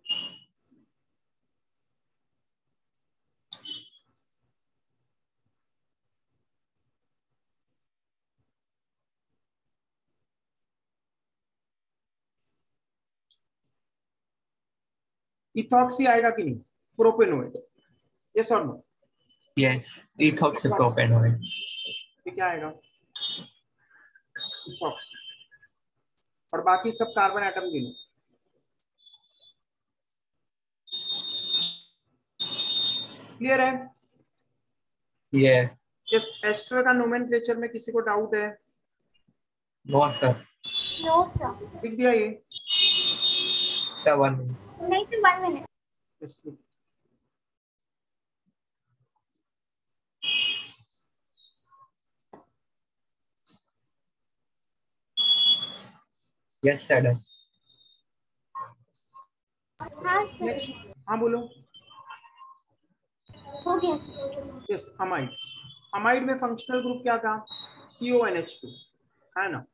इथॉक्सी आएगा कि नहीं? प्रोपेनोएट। यस और नो? Yes ethoxy propanoate. ये क्या आएगा? इथॉक्सी। और बाकी सब कार्बन एटम गिनो। क्लियर है? यस। यस, एस्टर का नोमेनक्लेचर में किसी को डाउट है? No sir. No sir. लिख दिया ये? 7। नहीं तो 1 मिनट। यस, लिख। Yes sir. हाँ सर, नेक्स्ट, हाँ बोलो। हो गया सर। Yes, amides. अमाइड में फंक्शनल ग्रुप क्या था? CONH2 है ना?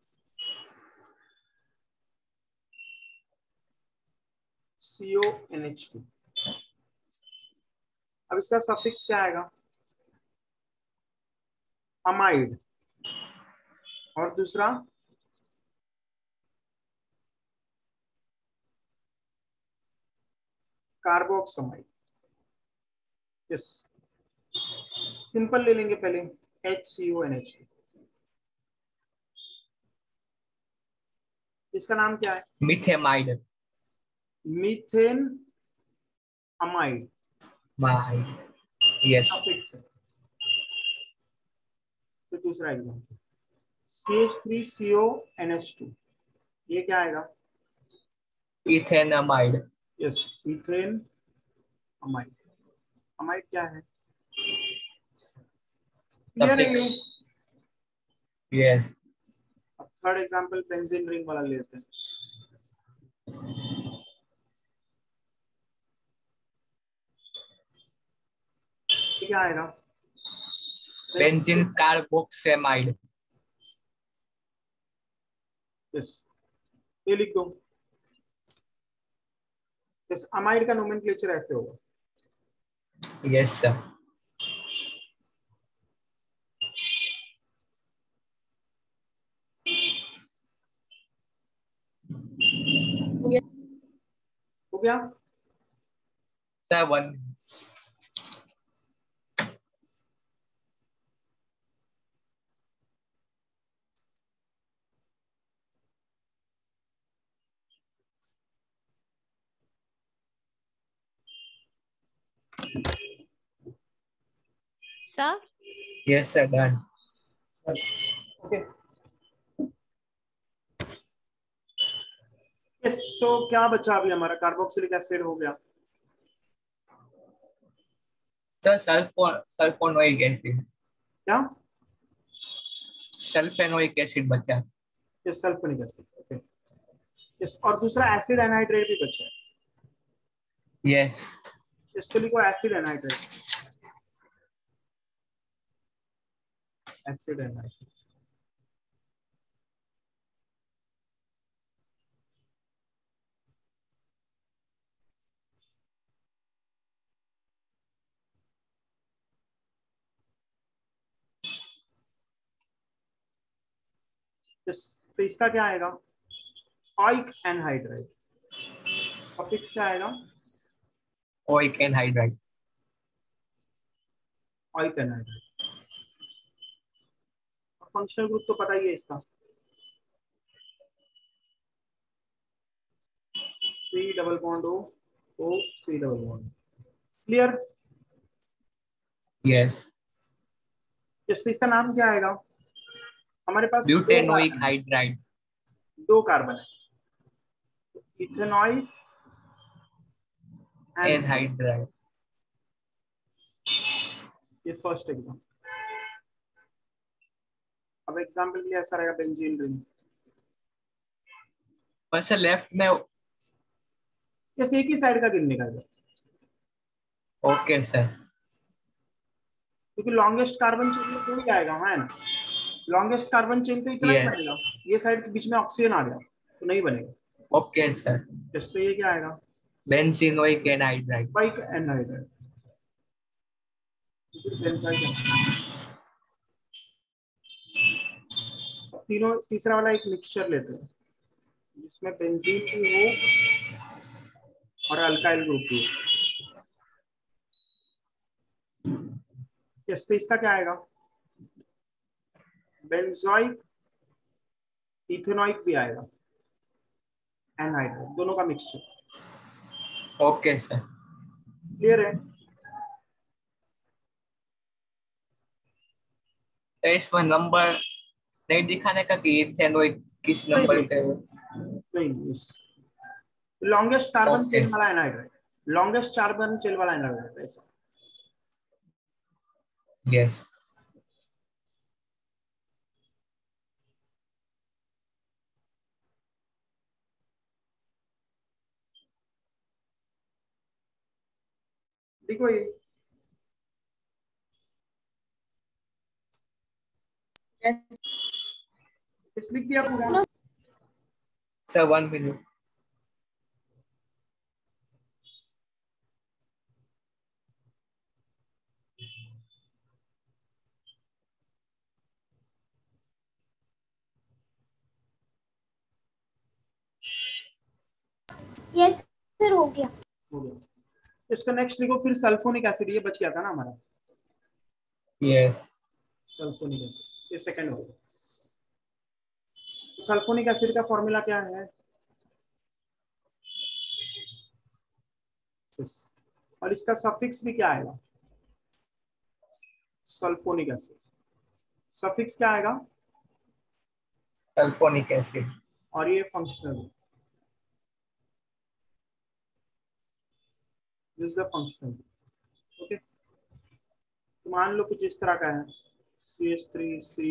CONH2। अब इसका सफिक्स क्या आएगा? अमाइड। और दूसरा कार्बोक्सामाइड। यस, सिंपल ले लेंगे पहले, HCONH2। इसका नाम क्या है? Methanamide. Methane amide. Amide. Yes. Suffix है। फिर दूसरा एग्जांपल, CH3CONH2। ये क्या आएगा? Ethanamide. Yes, ethane amide. Amide क्या है? क्लियर है ये? यस। अब थर्ड एग्जांपल बेंजीन रिंग वाला लेते हैं। ये क्या आएगा? बेंजीन कार्बोक्सेमाइड। यस, ये लिख दो। यस, अमाइड का नोमेनक्लेचर ऐसे होगा। Yes sir. हो गया? Sir 1। Sir yes sir, done. Okay. Yes, तो क्या बचा अभी हमारा? कार्बोक्सिलिक एसिड हो गया। Sir sulphonic acid. क्या? सल्फेनोइक एसिड बचा। Yes, sulphonic acid. Okay. Yes, और दूसरा एसिड एनहाइड्रेट भी बचा है। यस। इसको लिखो acid anhydrate. Acid anhydrate. Yes, तो इसका क्या आएगा? Oic anhydrate. टॉपिक्स क्या आएगा? Oic anhydride. Oic anhydrate. Functional group तो पता ही है इसका, 3 double bond O O 3 double bond. Clear? Yes. Yes, तो इसका नाम क्या आएगा? हमारे पास ब्यूटेनोइक हाइड्राइड। दो कार्बन है, इथेनॉइड एंड एनहाइड्राइड। ये फर्स्ट एग्जाम्पल। अब एग्जाम्पल के लिए ऐसा रहेगा बेंजीन रिंग। पर सर लेफ्ट में। यस, एक ही साइड का गिन निकाल, ओके सर। क्योंकि लॉन्गेस्ट कार्बन चेन में कोई आएगा, हाँ है ना? लॉन्गेस्ट कार्बन चेन तो इतना ही Yes. बनेगा। ये साइड के बीच में ऑक्सीजन आ गया तो नहीं बनेगा। Okay sir. यस, तो ये क्या आएगा? Benzoic anhydride. बाइक एनहाइड्राइड। तीनों, तीसरा वाला एक मिक्सचर लेते हैं जिसमें बेंजीन भी हो और अल्काइल ग्रुप भी हो। यस, तो इसका क्या आएगा? बेंजोइक इथेनॉइक भी आएगा, एनहाइड्राइड, दोनों का मिक्सचर। Okay sir. क्लियर है? तो इसमें नंबर नहीं दिखाने का कि इथेनोइक किस नंबर पे है? नहीं, लॉन्गेस्ट कार्बन ओके। चेन वाला एनहाइड्राइड, लॉन्गेस्ट कार्बन चेन वाला एनहाइड्राइड ऐसा। यस। देखो ये Yes. इस लिख दिया पूरा। Sir 1 minute. यस सर, हो गया। हो गया। इसका नेक्स्ट लिखो फिर सल्फोनिक एसिड, ये बच गया था ना हमारा, यस। सल्फोनिक एसिड, ये सेकंड हो गया। सल्फोनिक एसिड का फॉर्मूला क्या है? और इसका सफिक्स भी क्या आएगा? सल्फोनिक एसिड, सफिक्स क्या आएगा? Sulphonic acid. और ये functional. This is the functional group. Okay, तो मान लो कुछ इस तरह का है, CH3C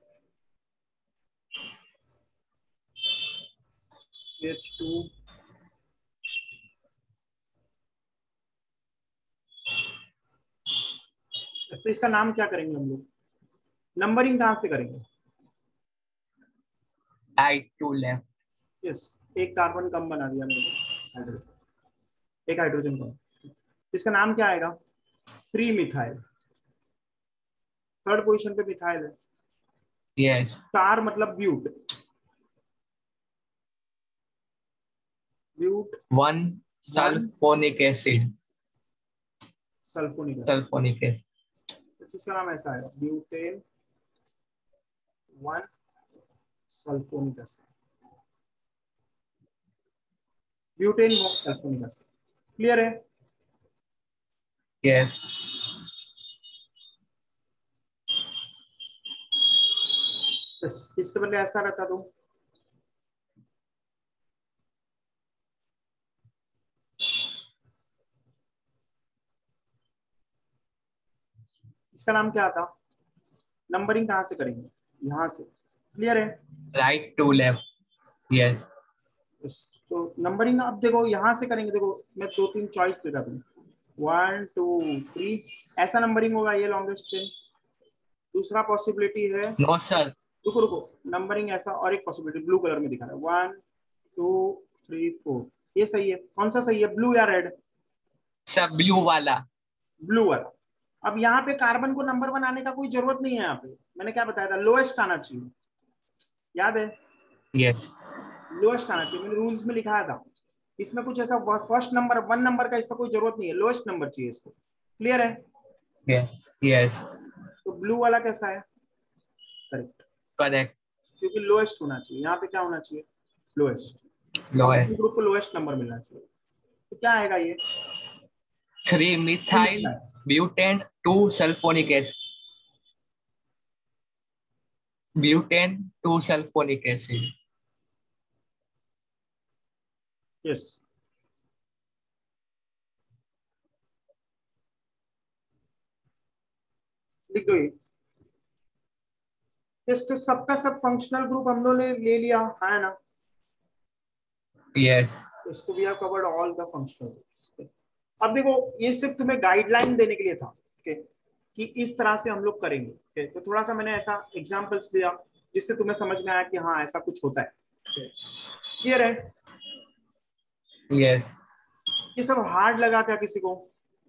H2 तो इसका नाम क्या करेंगे हम लोग, नंबरिंग कहाँ से करेंगे? Right to left. यस, एक कार्बन कम बना दिया मैंने, एक हाइड्रोजन कम, इसका नाम क्या आएगा? 3 मिथाइल। थर्ड पोजीशन पे मिथाइल है, यस। स्टार मतलब but, but 1 sulphonic acid. Sulphonic acid, sulphonic acid. तो इसका नाम ऐसा आएगा, butane 1 sulphonic acid, butane 1 sulphonic acid. Clear है? यस। इसके बदले ऐसा रहता तो इसका नाम क्या आता? नंबरिंग कहाँ से करेंगे? यहाँ से। क्लियर है? Right to left. यस। तो नंबरिंग आप देखो यहाँ से करेंगे, देखो मैं 2-3 चॉइस दे रहा हूँ, 1 2 3 ऐसा नंबरिंग होगा, ये लॉन्गेस्ट चेन। दूसरा पॉसिबिलिटी है, नो सर। रुको रुको, नंबरिंग ऐसा, और एक पॉसिबिलिटी ब्लू कलर में दिखा रहा है, 1 2 3 4, ये सही है। कौन सा सही है, ब्लू या रेड? सब ब्लू वाला। ब्लू वाला। अब यहाँ पे कार्बन को नंबर बनाने का कोई जरूरत नहीं है, यहाँ पे मैंने क्या बताया था, लोएस्ट आना चाहिए, याद है? यस। लोएस्ट आना चाहिए, मैंने रूल्स में लिखाया था। इसमें कुछ ऐसा फर्स्ट नंबर 1 नंबर का इसका कोई जरूरत नहीं है, लोएस्ट नंबर चाहिए इसको। क्लियर है? यस। यस। तो ब्लू वाला कैसा है? Correct, correct. क्योंकि लोएस्ट होना चाहिए, यहाँ पे क्या होना चाहिए? लोएस्ट। लोएस्ट। ग्रुप को लोएस्ट नंबर मिलना चाहिए, तो क्या आएगा ये? 3 methyl butane 2 sulphonic acid. Butane 2 sulphonic acid. Yes, लिख दो ये। तो सबका सब फंक्शनल ग्रुप हम लोग ने ले लिया है ना? यस। इसको we have covered all the functional groups. अब देखो, ये सिर्फ तुम्हें गाइडलाइन देने के लिए था, ओके, कि इस तरह से हम लोग करेंगे। ओके, तो थोड़ा सा मैंने ऐसा एग्जांपल्स दिया जिससे तुम्हें समझ में आया कि हाँ ऐसा कुछ होता है। क्लियर है? यस। ये सब हार्ड लगा क्या किसी को?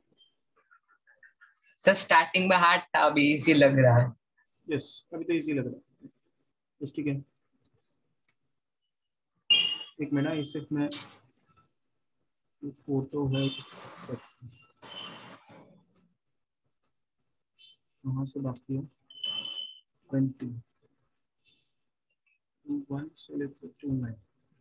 सर स्टार्टिंग में हार्ड था, अभी इजी लग रहा है। यस, अभी तो इजी लग रहा है। यस, ठीक है, एक मिनट, ये सिर्फ मैं फोटो है, कहाँ से बाकी है, 20 1 से लेकर 29।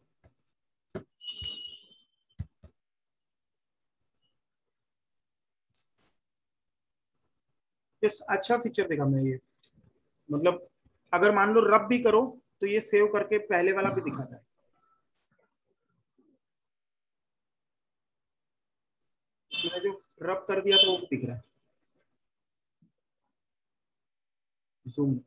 यस, अच्छा फीचर देखा मैं ये, मतलब अगर मान लो रब भी करो तो ये सेव करके पहले वाला भी दिखाता है। इसमें जो रब कर दिया तो वो भी दिख रहा है, जूम।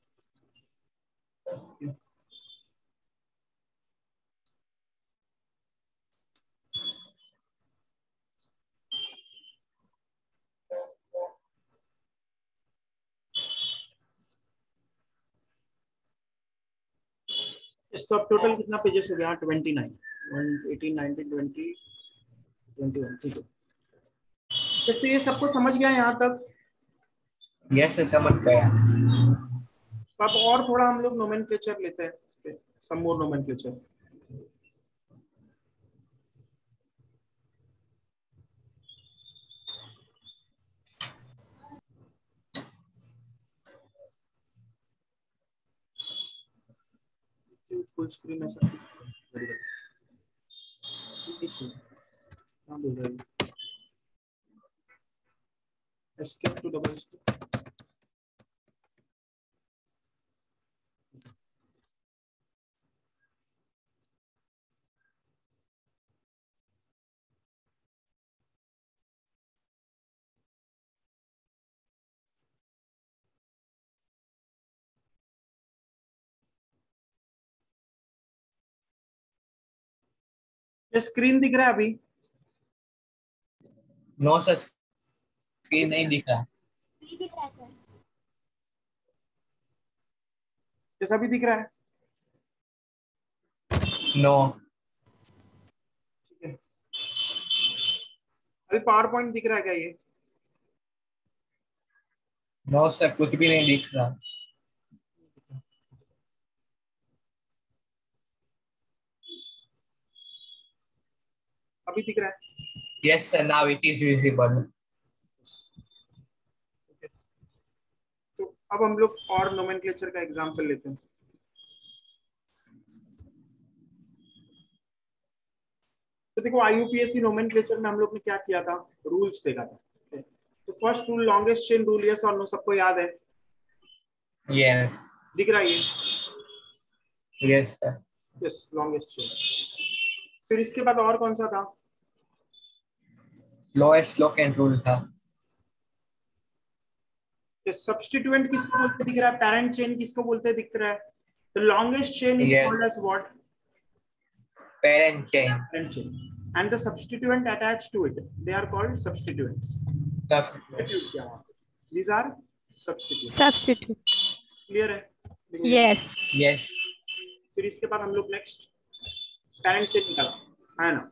इसका अब टोटल कितना पेजेस हो गया? 29, 18 19 20 21। ठीक है, तो ये सबको समझ गया यहाँ तक? यस समझ गया। तो अब और थोड़ा हम लोग नोमेनक्लेचर लेते हैं, some more nomenclature. Full screen ऐसा हाँ बोल रहा है, एस्केप टू डबल ये स्क्रीन दिख रहा है अभी? नो सर, स्क्रीन नहीं दिख रहा। नहीं दिख रहा है सर। जैसा भी दिख रहा है? नो ठीक है, अभी पावर पॉइंट दिख रहा है क्या ये? नो सर, कुछ भी नहीं दिख रहा। अभी दिख रहा है? Yes sir, now it is visible. Okay. तो अब हम लोग और नोमेनक्लेचर का एग्जांपल लेते हैं। तो देखो IUPAC नोमेनक्लेचर में हम लोग ने क्या किया था, रूल्स देखा था। Okay. तो first rule longest chain rule, yes और नो, सबको याद है? यस दिख रहा है ये? Yes sir. Yes, longest chain. फिर इसके बाद और कौन सा था? लोएस्ट लॉक एंड रूल था। सब्स्टिट्यूएंट किसको बोलते दिख रहा है? पेरेंट चेन किसको बोलते दिख रहा है? The longest chain is Yes. Called as what? Parent chain. Parent chain. And the substituent attached to it, they are called substituents. Substitute क्या वहाँ पे? These are substituents. Substitute. Clear है? देखो ये। यस। यस फिर इसके बाद हम लोग नेक्स्ट पेरेंट चेन निकाला है ना?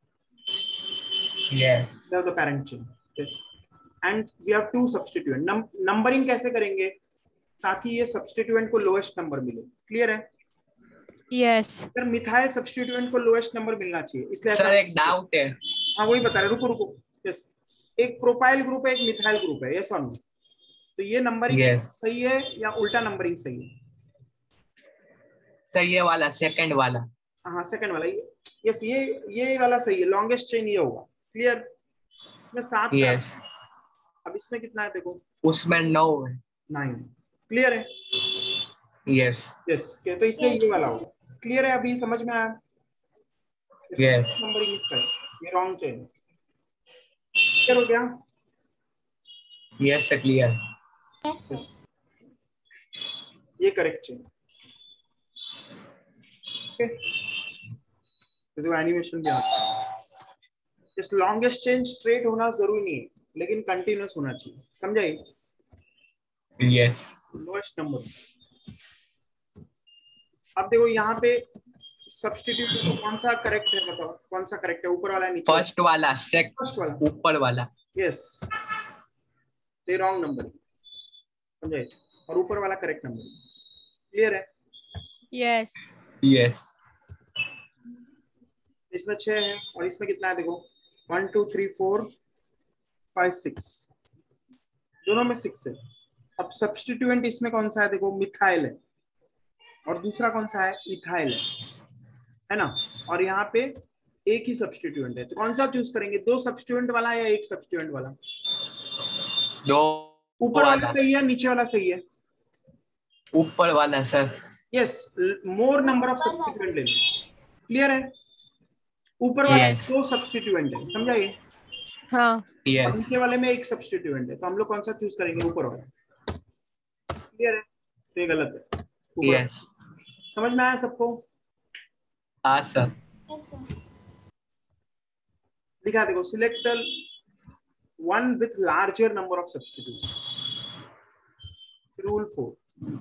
Yes They are the parent chain. Okay. And we have two substituent. Numbering कैसे करेंगे ताकि ये substituent को lowest number मिले? Clear है? यस। सर मिथाइल सब्स्टिट्यूएंट को लोएस्ट नंबर मिलना चाहिए, इसलिए सर एक डाउट है। हाँ वही बता रहे, रुको रुको। यस, एक प्रोपाइल ग्रुप है, एक मिथाइल ग्रुप है, यस और नो? तो ये नंबरिंग Yes. सही है या उल्टा नंबरिंग सही है? सही है वाला, सेकंड वाला। हाँ सेकंड वाला, यस ये वाला सही है, लॉन्गेस्ट चेन ये होगा। क्लियर? इसमें 7 यस अब इसमें कितना है देखो? उसमें 9 है। 9। क्लियर है? यस यस, तो इसलिए ये वाला होगा। क्लियर है? अभी समझ में आया? यस नंबरिंग इसका है, ये रॉन्ग चेन। क्लियर हो गया? Yes clear. यस, ये करेक्ट चेन। ओके, तो एनिमेशन भी इस लॉन्गेस्ट चेन स्ट्रेट होना जरूरी नहीं है, लेकिन कंटिन्यूअस होना चाहिए, समझाइए? Yes lowest number. अब देखो यहाँ पे सब्स्टिट्यूट कौन सा करेक्ट है, बताओ कौन सा करेक्ट है? ऊपर वाला नीचे? फर्स्ट वाला, फर्स्ट वाला, ऊपर वाला। यस, ये रॉन्ग नंबर, समझे? और ऊपर वाला करेक्ट नंबर। क्लियर है? यस। यस इसमें 6 है और इसमें कितना है देखो? 1 2 3 4 5 6, दोनों में 6 है। अब सब्स्टिट्यूएंट इसमें कौन सा है देखो? मिथाइल है, और दूसरा कौन सा है? इथाइल है ना? और यहाँ पे एक ही सब्स्टिट्यूएंट है, तो कौन सा चूज करेंगे? 2 सब्स्टिट्यूएंट वाला या 1 सब्स्टिट्यूएंट वाला? दो ऊपर वाला सही है, नीचे वाला सही है? ऊपर वाला sir. Yes, more number of substituent ले लो। क्लियर है? ऊपर वाले Yes. 2 सब्स्टिट्यूएंट है, समझाइए? हाँ। और यस नीचे वाले में 1 सब्स्टिट्यूएंट है, तो हम लोग कौन सा चूज करेंगे? ऊपर वाला। क्लियर है? तो ये गलत है, ऊपर। यस समझ में आया सबको? हाँ सर। लिखा देखो, select one with larger number of substituents. Rule 4।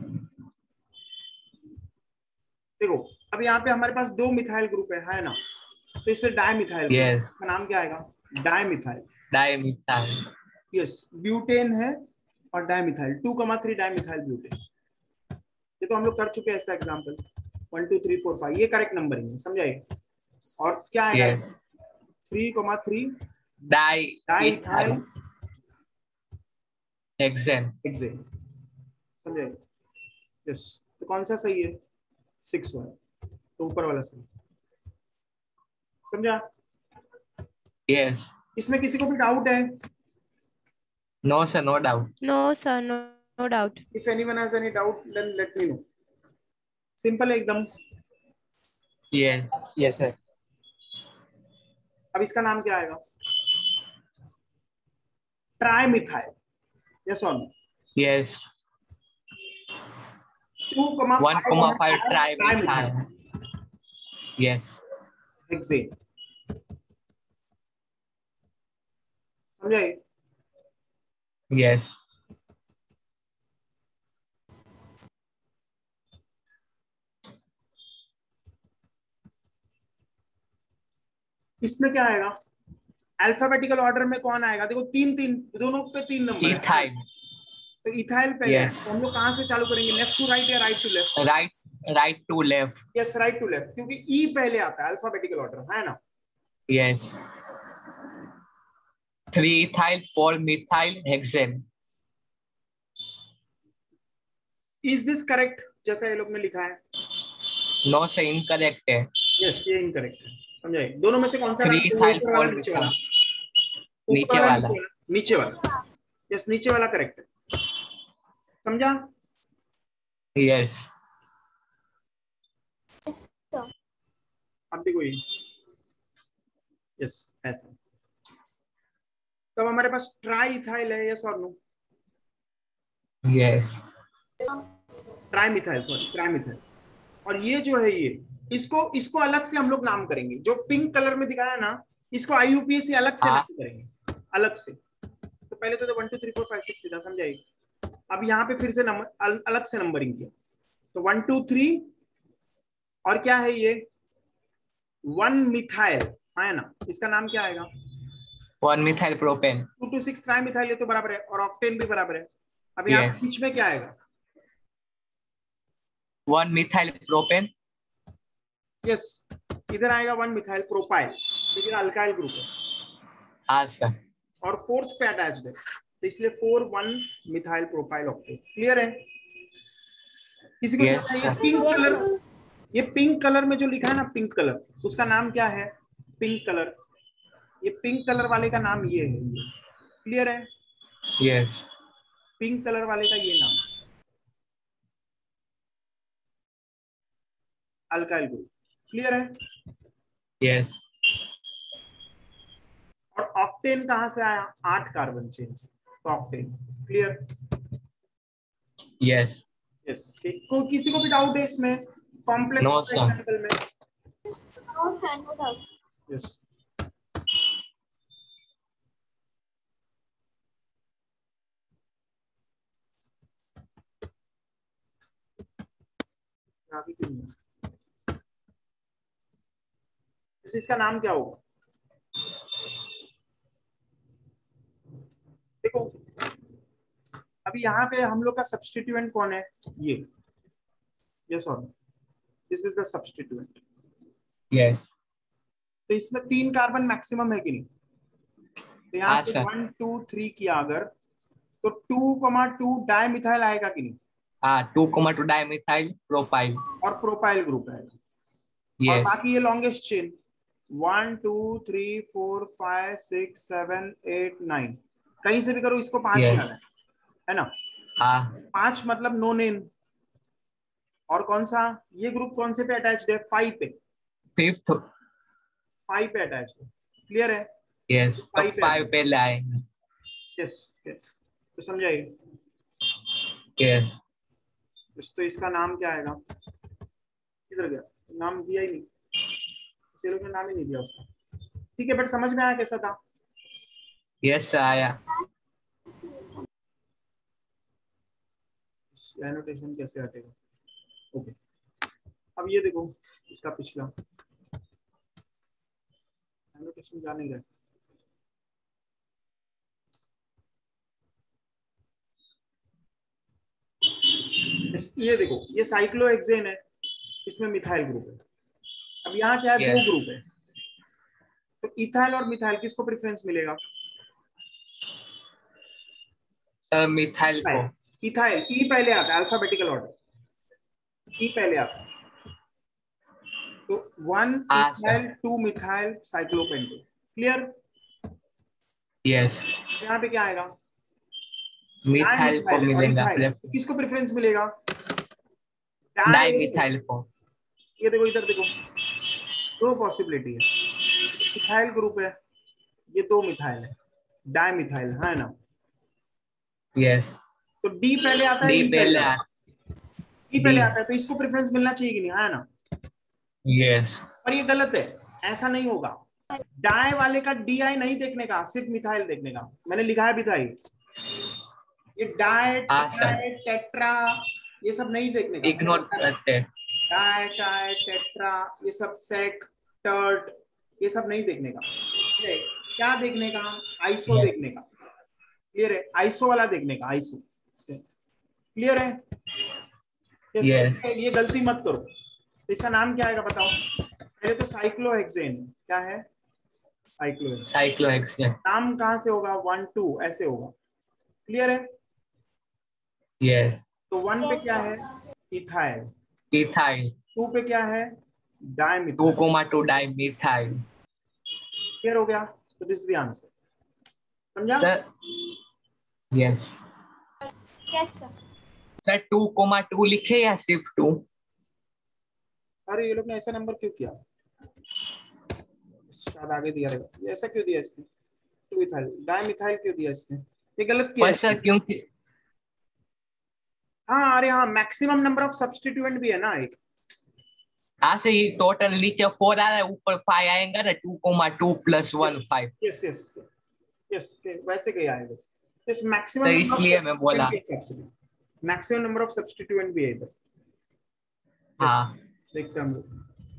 देखो अब यहाँ पे हमारे पास 2 मिथाइल ग्रुप है ना? तो इससे डाइमिथाइल Yes. का नाम क्या आएगा? डाइमिथाइल। डाइमिथाइल। यस, ब्यूटेन है और डाइमिथाइल, 2,3 डाइमिथाइल ब्यूटेन। ये तो हम लोग कर चुके हैं ऐसा एग्जांपल। 1 2 3 4 5, ये करेक्ट नंबरिंग है, समझाइए? और क्या आएगा? Yes. 3,3 diethyl hexane. हेक्सेन, समझाइए? यस, तो कौन सा सही है? 6 वाला, तो ऊपर वाला सही। समझा? यस। इसमें किसी को भी डाउट है? No sir, no doubt. No sir, no doubt. If anyone has any doubt, then let me know. Simple है एकदम। Yes yes sir. अब इसका नाम क्या आएगा? ट्राइमिथाइल, यस और no? Yes 2,5 1,5 trimethyl. Yes hexane. समझाइए। यस इसमें क्या आएगा? अल्फाबेटिकल ऑर्डर में कौन आएगा? देखो तीन तीन, दोनों पे 3 नंबर है। इथाइल तो इथाइल पहले है, Yes. तो हम लोग कहाँ से चालू करेंगे? लेफ्ट टू राइट या right to left? Right to left yes, right to left, क्योंकि ई पहले आता है अल्फाबेटिकल ऑर्डर, है ना? Yes 3 ethyl 4 methyl hexane is this correct जैसा ये लोग ने लिखा है? नो से इनकरेक्ट है यस, ये इनकरेक्ट है। समझाइए, दोनों में से कौन सा 3 करेक्ट है? ethyl ऊपर वाला 4 नीचे वाला? methyl नीचे ऊपर वाला नीचे वाला। यस, नीचे वाला करेक्ट है। समझा? यस अब देखो ये, यस ऐसा। तब हमारे पास ट्राई इथाइल है, यस और no? Yes trimethyl, sorry trimethyl. और ये जो है ये, इसको अलग से हम लोग नाम करेंगे। जो पिंक कलर में दिखाया ना, इसको IUPAC अलग से नाम करेंगे, अलग से। तो पहले तो 1 2 3 4 5 6 लिखा, समझाइए। अब यहाँ पे फिर से नंबर अलग से नंबरिंग किया, तो 1 2 3 और क्या है ये 1 मिथाइल, है ना? इसका नाम क्या आएगा? 1 methyl propane 2 2 6 ट्राइमिथाइल, ये तो बराबर है, और ऑक्टेन भी बराबर है। अब यहाँ Yes. बीच में क्या आएगा? 1 methyl propane यस, इधर आएगा 1 मिथाइल प्रोपाइल, लेकिन अल्काइल ग्रुप है हाँ सर और फोर्थ पे अटैच्ड है, तो इसलिए 4 1 मिथाइल प्रोपाइल ऑक्टेन। क्लियर है? किसी को Yes, समझ sir. पिंक कलर, ये पिंक कलर में जो लिखा है ना पिंक कलर, उसका नाम क्या है? पिंक कलर, ये पिंक कलर वाले का नाम ये है, ये क्लियर है? यस पिंक कलर वाले का ये नाम अल्काइल ग्रुप। क्लियर है? यस और ऑक्टेन कहां से आया? 8 कार्बन चेन से, तो ऑक्टेन। क्लियर? Yes yes. कोई किसी को भी डाउट है इसमें कॉम्प्लेक्स No, sir. एग्जांपल में? No sir, no doubt. Yes. इसका नाम क्या होगा? देखो अभी यहाँ पे हम लोग का सब्स्टिट्यूएंट कौन है? ये, यस और this is the substituent. Yes तो इसमें 3 कार्बन मैक्सिमम है कि नहीं? तो यहाँ से 1 2 3 किया अगर, तो 2,2 डाइमिथाइल आएगा कि नहीं? हाँ 2,2 dimethyl propyl और प्रोपाइल ग्रुप है। और यस बाकी ये लॉन्गेस्ट चेन 1 2 3 4 5 6 7 8 9, कहीं से भी करो, इसको 5 ही Yes. आना है ना? हाँ 5 मतलब नो नेम। और कौन सा ये ग्रुप कौन से पे अटैच्ड है? 5 पे, 5th 5 पे अटैच्ड है। क्लियर है? यस तो 5 पे लाएंगे यस यस, तो समझाइए। यस तो इसका नाम क्या आएगा? किधर गया? नाम दिया ही नहीं, इसे लोग ने नाम ही नहीं दिया उसका। ठीक है, बट समझ में आया कैसा था? यस आया एनोटेशन कैसे हटेगा? ओके, अब ये देखो इसका पिछला एनोटेशन जा नहीं रहा। ये देखो, ये साइक्लोहेक्सेन है, इसमें मिथाइल ग्रुप है। अब यहाँ क्या है? Yes. 2 ग्रुप है, तो इथाइल और मिथाइल किसको प्रेफरेंस मिलेगा? सर मिथाइल को इथाइल, ई पहले आता है, अल्फाबेटिकल ऑर्डर, ई पहले आता है। तो 1 हाँ, ethyl 2 methyl cyclopentane. Clear? Yes यहाँ पे क्या आएगा? मिथाइल को और मिलेगा इथाइल, तो किसको प्रेफरेंस मिलेगा? डाइमिथाइल को ये देखो, इधर देखो, 2 पॉसिबिलिटी है। इथाइल ग्रुप है, ये 2 मिथाइल है, डाइमिथाइल है ना? यस तो डी पहले आता है, डी ई पहले पहले आता है, तो इसको प्रेफरेंस मिलना चाहिए कि नहीं? है ना? यस पर ये गलत है, ऐसा नहीं होगा। डाई वाले का DI नहीं देखने का, सिर्फ मिथाइल देखने का। मैंने लिखा है भी था ये डाई, हाँ सर, ट्राई, टेट्रा ये सब नहीं देखने का। इग्नोर करते हैं। डाई, ट्राई, टेट्रा ये सब, सेक, टर्ट ये सब नहीं देखने का। क्या देखने का? आइसो देखने का। क्लियर है? आइसो वाला देखने का, आइसो। क्लियर है? Yes. ये गलती मत करो। इसका नाम क्या आएगा बताओ? पहले तो साइक्लोहेक्सेन। क्या है? साइक्लोहेक्सेन। साइक्लोहेक्सेन। नाम कहाँ से होगा? 1 2 ऐसे होगा। क्लियर है? Yes. तो 1 पे क्या है? इथाइल। इथाइल। 2 पे क्या है? डाइमिथाइल। 2,2 डाइमिथाइल। क्लियर हो गया? तो दिस इज द आंसर। समझा? Sir yes yes sir. Sir 2,2 लिखे या सिर्फ 2? अरे ये लोग ने ऐसा नंबर क्यों किया? शायद आगे दिया रहेगा। ये ऐसा क्यों दिया इसने? 2 इथाइल, डाइमिथाइल क्यों दिया इसने? ये गलत किया पर है। सर क्योंकि हाँ, अरे हाँ, मैक्सिमम नंबर ऑफ सब्स्टिट्यूएंट भी है ना एक। हाँ से ये टोटल नीचे 4 आ रहा है, ऊपर 5 आएगा ना, 2,2 + 1 5। यस यस यस, वैसे कहीं आएगा। इस तो मैक्सिमम इसलिए मैं बोला। मैक्सिमम नंबर ऑफ सब्स्टिट्यूएंट भी है इधर। हाँ देखते हैं हम लोग।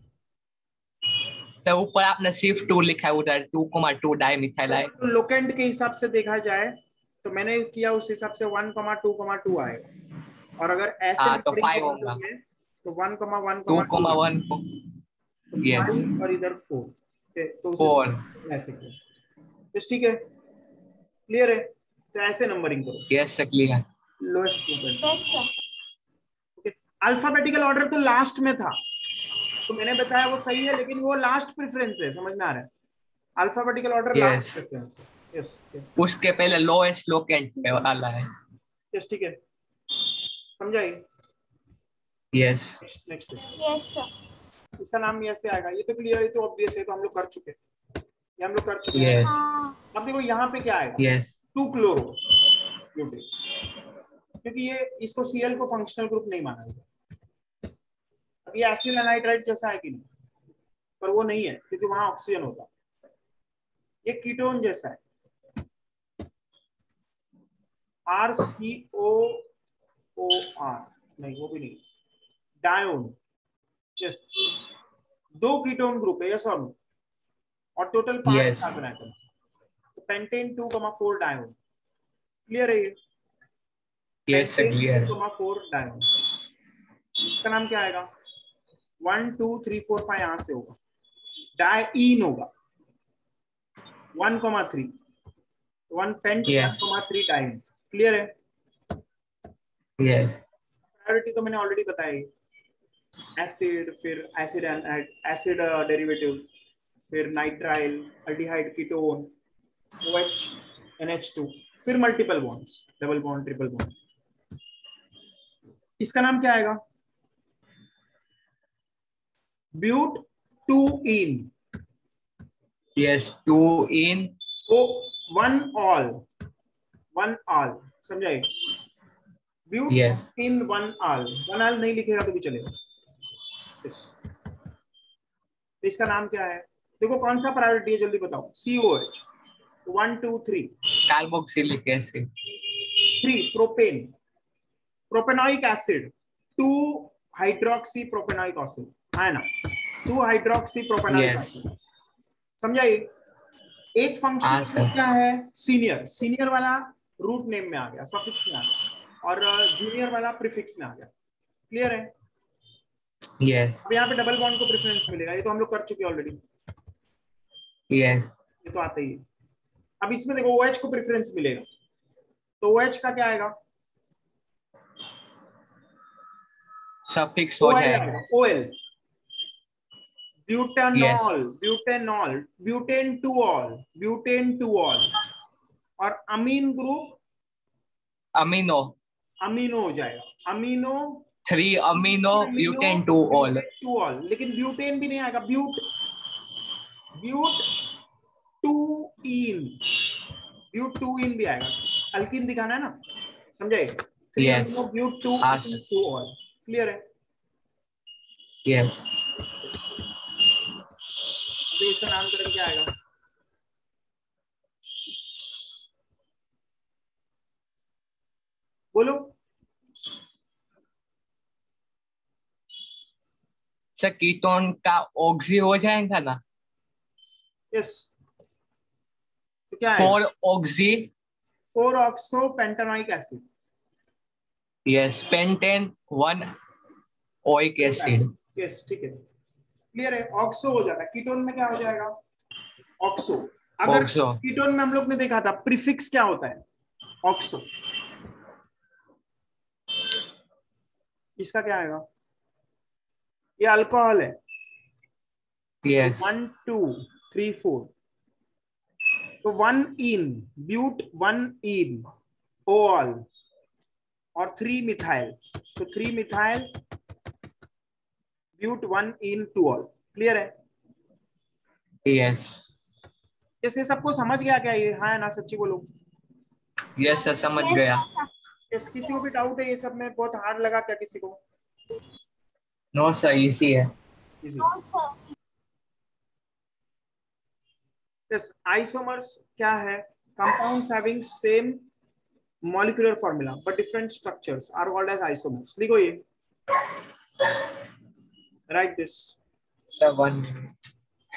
तो ऊपर आपने सिर्फ 2 लिखा है, उधर 2,2 डाइमिथाइल आए। तो लोकेंट के हिसाब से देखा जाए तो मैंने किया उस हिसाब से 1,2,2 आएगा। और अगर ऐसे हाँ तो numbering 5 को होगा। हम लोग हैं, तो 1,1,2 2,1 तो Yes. 5 और इधर 4। तो उसे 4। ऐसे किया। तो ठीक है, क्लियर है? तो ऐसे नंबरिंग करो। Yes clear. Lowest locant. Yes sir. Okay, alphabetical order तो लास्ट में था, तो मैंने बताया वो सही है, लेकिन वो लास्ट प्रेफरेंस है। समझ में आ रहा है? Alphabetical order last Yes. Preference है। यस उसके पहले लोएस्ट लोकेंट पे वाला है। यस, ठीक है, समझाइए। Yes next yes sir. इसका नाम ऐसे आएगा। ये तो क्लियर है, तो ऑब्वियस है, तो हम लोग कर चुके हैं। ये हम लोग कर चुके हैं। यस हाँ। अब देखो यहाँ पे क्या आएगा? यस 2 क्लोरो ब्यूटेन, क्योंकि ये इसको Cl को फंक्शनल ग्रुप नहीं माना गया। अब ये एसिल एनाइड्राइड जैसा है कि नहीं? पर वो नहीं है, क्योंकि वहां ऑक्सीजन होता है। ये कीटोन जैसा है, RCOOR, नहीं वो भी नहीं। डायोन, यस, 2 कीटोन ग्रुप है, यस और नो, और टोटल 5 Yes. Carbon atom. तो पेंटेन 2,4 डायोन। क्लियर है? ये यस क्लियर। 2,4 डायोन। इसका नाम क्या आएगा? 1 2 3 4 5 यहां से होगा। डाईन होगा 1,3, 1 पेंट Yes. 1,3 डाइन। क्लियर है? यस प्रायोरिटी तो मैंने ऑलरेडी बताई। एसिड, फिर एसिड डेरिवेटिव्स, फिर nitrile, aldehyde, ketone, OH, NH2, फिर multiple bonds, double bond, triple bond. इसका नाम क्या आएगा? ब्यूट 2-इन। यस 2 इन ओ 1 ऑल, समझाइए? But Yes. Ene 1 ol. 1 ol नहीं लिखेगा तो भी चलेगा। तो इसका नाम क्या है? देखो कौन सा प्रायोरिटी है, जल्दी बताओ। COH 1 2 3। Carboxylic acid 3 propane, propanoic acid, 2 hydroxy propanoic acid है ना, 2 हाइड्रोक्सी प्रोपेनोइक Yes. एसिड। समझाइए? एक हाँ, फंक्शन सर। क्या है? सीनियर, सीनियर वाला रूट नेम में आ गया, सफिक्स में आ गया, और जूनियर वाला प्रीफिक्स में आ गया। क्लियर है? यस अब यहाँ पे डबल बॉन्ड को प्रेफरेंस मिलेगा, ये तो हम लोग कर चुके ऑलरेडी, यस ये तो आता ही है। अब इसमें देखो OH को प्रेफरेंस मिलेगा, तो OH का क्या आएगा? सफिक्स हो OL जाएगा। आएगा, OL, butanol, butanol, butane 2 ol, butane 2 ol, और अमीन ग्रुप अमीनो अमीनो हो जाएगा, amino 3 amino butane 2 ol. 2 ol, लेकिन ब्यूटेन भी नहीं आएगा, ब्यूट 2 इन भी आएगा। अल्कीन दिखाना है ना, समझे? 3 Yes. अमीनो ब्यूट 2 हाँ, इन सर। 2 ऑल। क्लियर है? यस अभी इसका नामकरण क्या आएगा? बोलो। सर कीटोन का ऑक्सी हो जाएगा ना? यस, तो क्या आएगा? 4 oxy 4 oxo pentanoic acid. Yes, pentane 1 oic acid. Yes, ठीक है, क्लियर है। ऑक्सो हो जाता है, कीटोन में क्या हो जाएगा? ऑक्सो। अगर ऑक्सो कीटोन में हम लोग ने देखा था प्रीफिक्स क्या होता है? ऑक्सो। इसका क्या आएगा? ये अल्कोहल है, यस 1 2 3 4, तो 1 इन ब्यूट, 1 इन ओल और 3 मिथाइल, तो 3 methyl but 1 ene 2 ol. Clear है? यस ये सबको समझ गया क्या ये? हाँ ना, सच्ची बोलो। यस सर, समझ गया। यस, किसी को भी डाउट है ये सब में? बहुत हार्ड लगा क्या किसी को? नो सर, इजी है। इजी। यस, आइसोमर्स क्या है? Compounds having same molecular formula but different structures are called as isomers. लिखो ये, write this. Sir 1 minute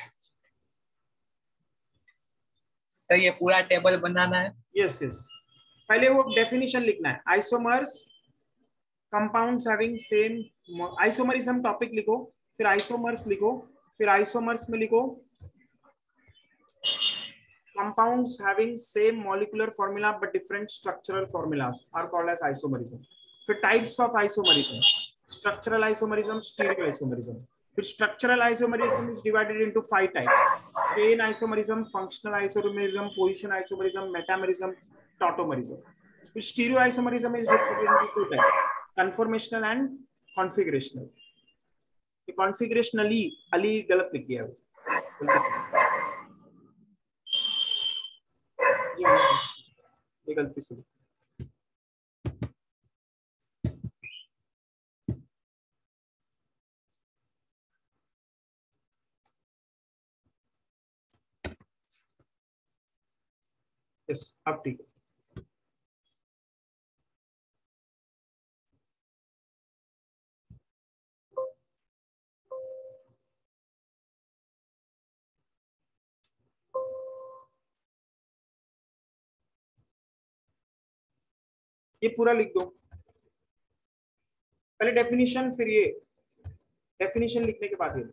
sir, ये पूरा टेबल बनाना है? यस यस, पहले वो डेफिनेशन लिखना है। Isomers, compounds having same, isomerism topic लिखो, फिर आइसोमर्स लिखो, फिर आइसोमर्स में लिखो compounds having same molecular formula but different structural formulas are called as isomerism. फिर types of isomerism: structural isomerism, steric isomerism. फिर structural isomerism is divided into 5 types: chain isomerism, functional isomerism, position isomerism, metamerism, tautomerism. फिर stereoisomerism is divided into 2 types: conformational and configurational. configurationally Ali गलत लिख दिया है, ये गलती से। यस, अब ठीक है। ये पूरा लिख दो, पहले डेफिनेशन, फिर ये डेफिनेशन लिखने के बाद ये।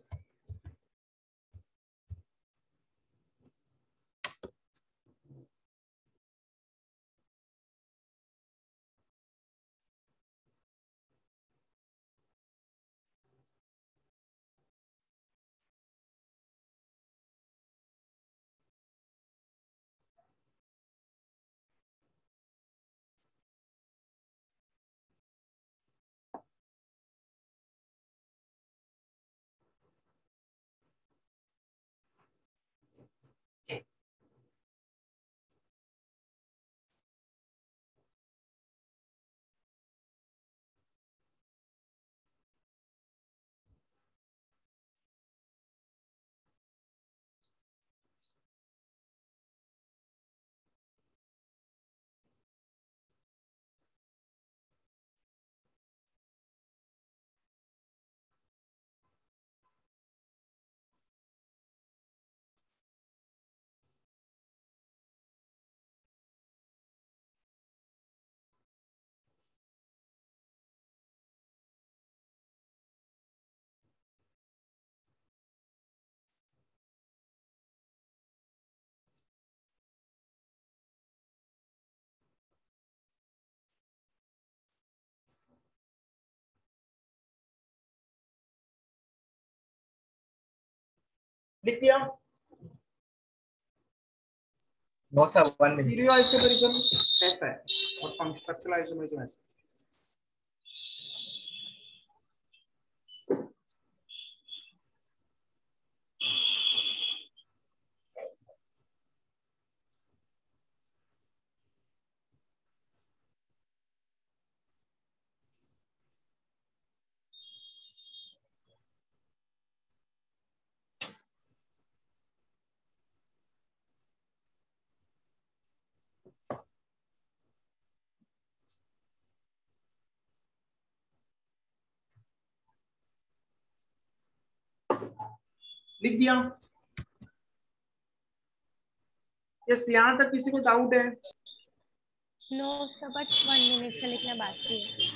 लिख दिया। No sir, 1 minute. Stereoisomerism ऐसा है और स्ट्रक्चरल आइसोमेरिज्म ऐसा। लिख दिया? यस, यहाँ तक किसी को डाउट है? नो सर, बट 1 मिनट से लिखना बाकी है।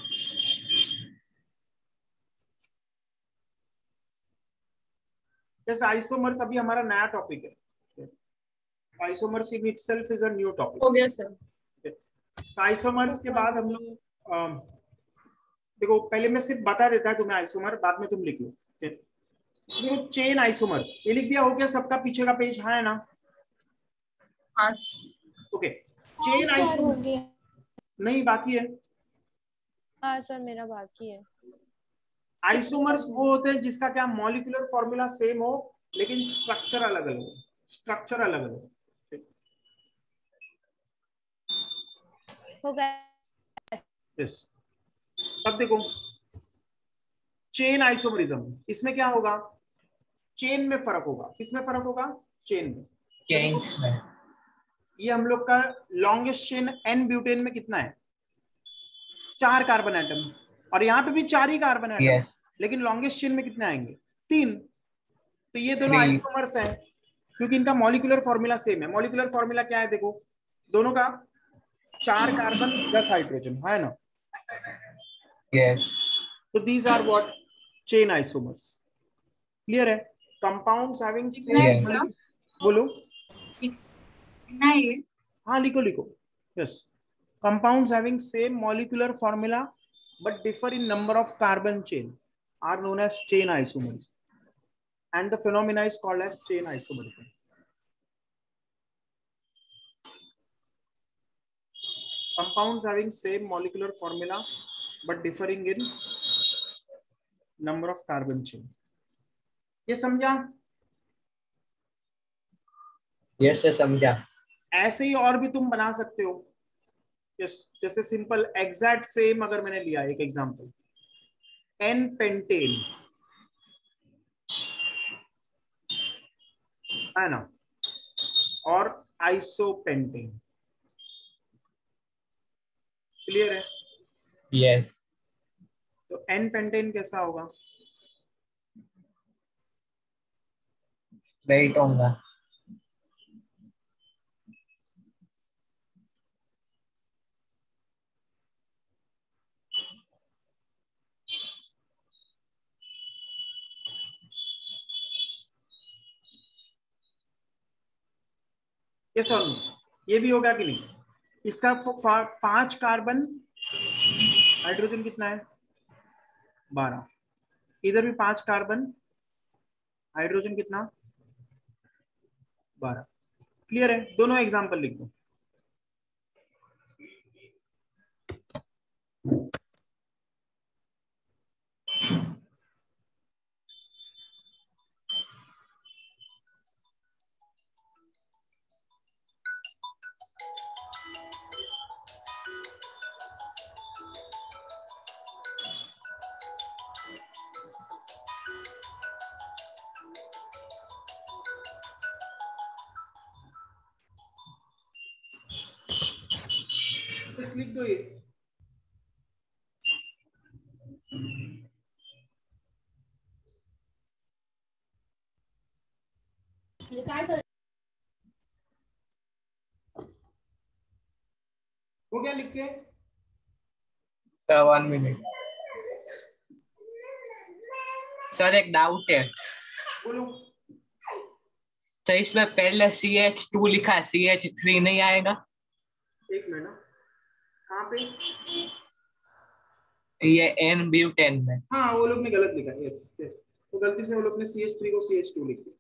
जैसे आइसोमर्स अभी हमारा नया टॉपिक है। Isomers in itself is a new topic. हो गया सर। आइसोमर्स के बाद हम लोग देखो, पहले मैं सिर्फ बता देता है तुम्हें आइसोमर, बाद में तुम लिख लो। देखो चेन आइसोमर्स, ये लिख दिया हो क्या सबका? पीछे का पेज हाँ है ना? हाँ ओके, चेन सर हो आइसोमर गया। नहीं बाकी है। हाँ सर, मेरा बाकी है। आइसोमर्स वो होते हैं जिसका क्या मॉलिक्यूलर फॉर्मूला सेम हो लेकिन स्ट्रक्चर अलग अलग हो। स्ट्रक्चर अलग अलग हो गया। यस। अब देखो चेन आइसोमरिज्म, इसमें क्या होगा? चेन में फर्क होगा। किसमें फर्क होगा? चेन में। चेन्स में ये हम लोग का लॉन्गेस्ट चेन एन ब्यूटेन में कितना है? 4 कार्बन एटम, और यहाँ पे भी 4 ही कार्बन एटम। यस लेकिन लॉन्गेस्ट चेन में कितने आएंगे? 3। तो ये दोनों 3 आइसोमर्स हैं क्योंकि इनका मॉलिक्यूलर फॉर्मूला सेम है। मॉलिक्यूलर फॉर्मूला क्या है? देखो दोनों का 4 कार्बन 10 हाइड्रोजन है ना? यस तो these are what? Chain isomers. Clear है? Compounds having Yes. सेम, बोलो। नहीं, हाँ लिखो लिखो। Yes, compounds having same molecular formula but differ in number of carbon chain are known as chain isomers, and the phenomena is called as chain isomerism. Compounds having same molecular formula but differing in number of carbon chain. ये समझा? यस से समझा। ऐसे ही और भी तुम बना सकते हो। यस, जैसे सिंपल एग्जैक्ट सेम अगर मैंने लिया एक एग्जांपल, एन पेंटेन है ना, और आइसोपेंटेन। क्लियर है? यस तो एन पेंटेन कैसा होगा? वेट होगा। ये सॉरी, ये भी होगा कि नहीं? इसका 5 कार्बन, हाइड्रोजन कितना है? 12। इधर भी 5 कार्बन, हाइड्रोजन कितना? 12। क्लियर है? दोनों एग्जांपल लिख दो। बस लिख दो ये। हो गया लिख के? Sir 1 minute. सर एक डाउट है। बोलो। तो इसमें पहले CH2 लिखा है, CH3 नहीं आएगा? एक मिनट, कहाँ पे? ये N ब्यूटेन में। हाँ वो लोग ने गलत लिखा। यस, तो गलती से वो लोग ने CH3 को CH2 लिख दिया।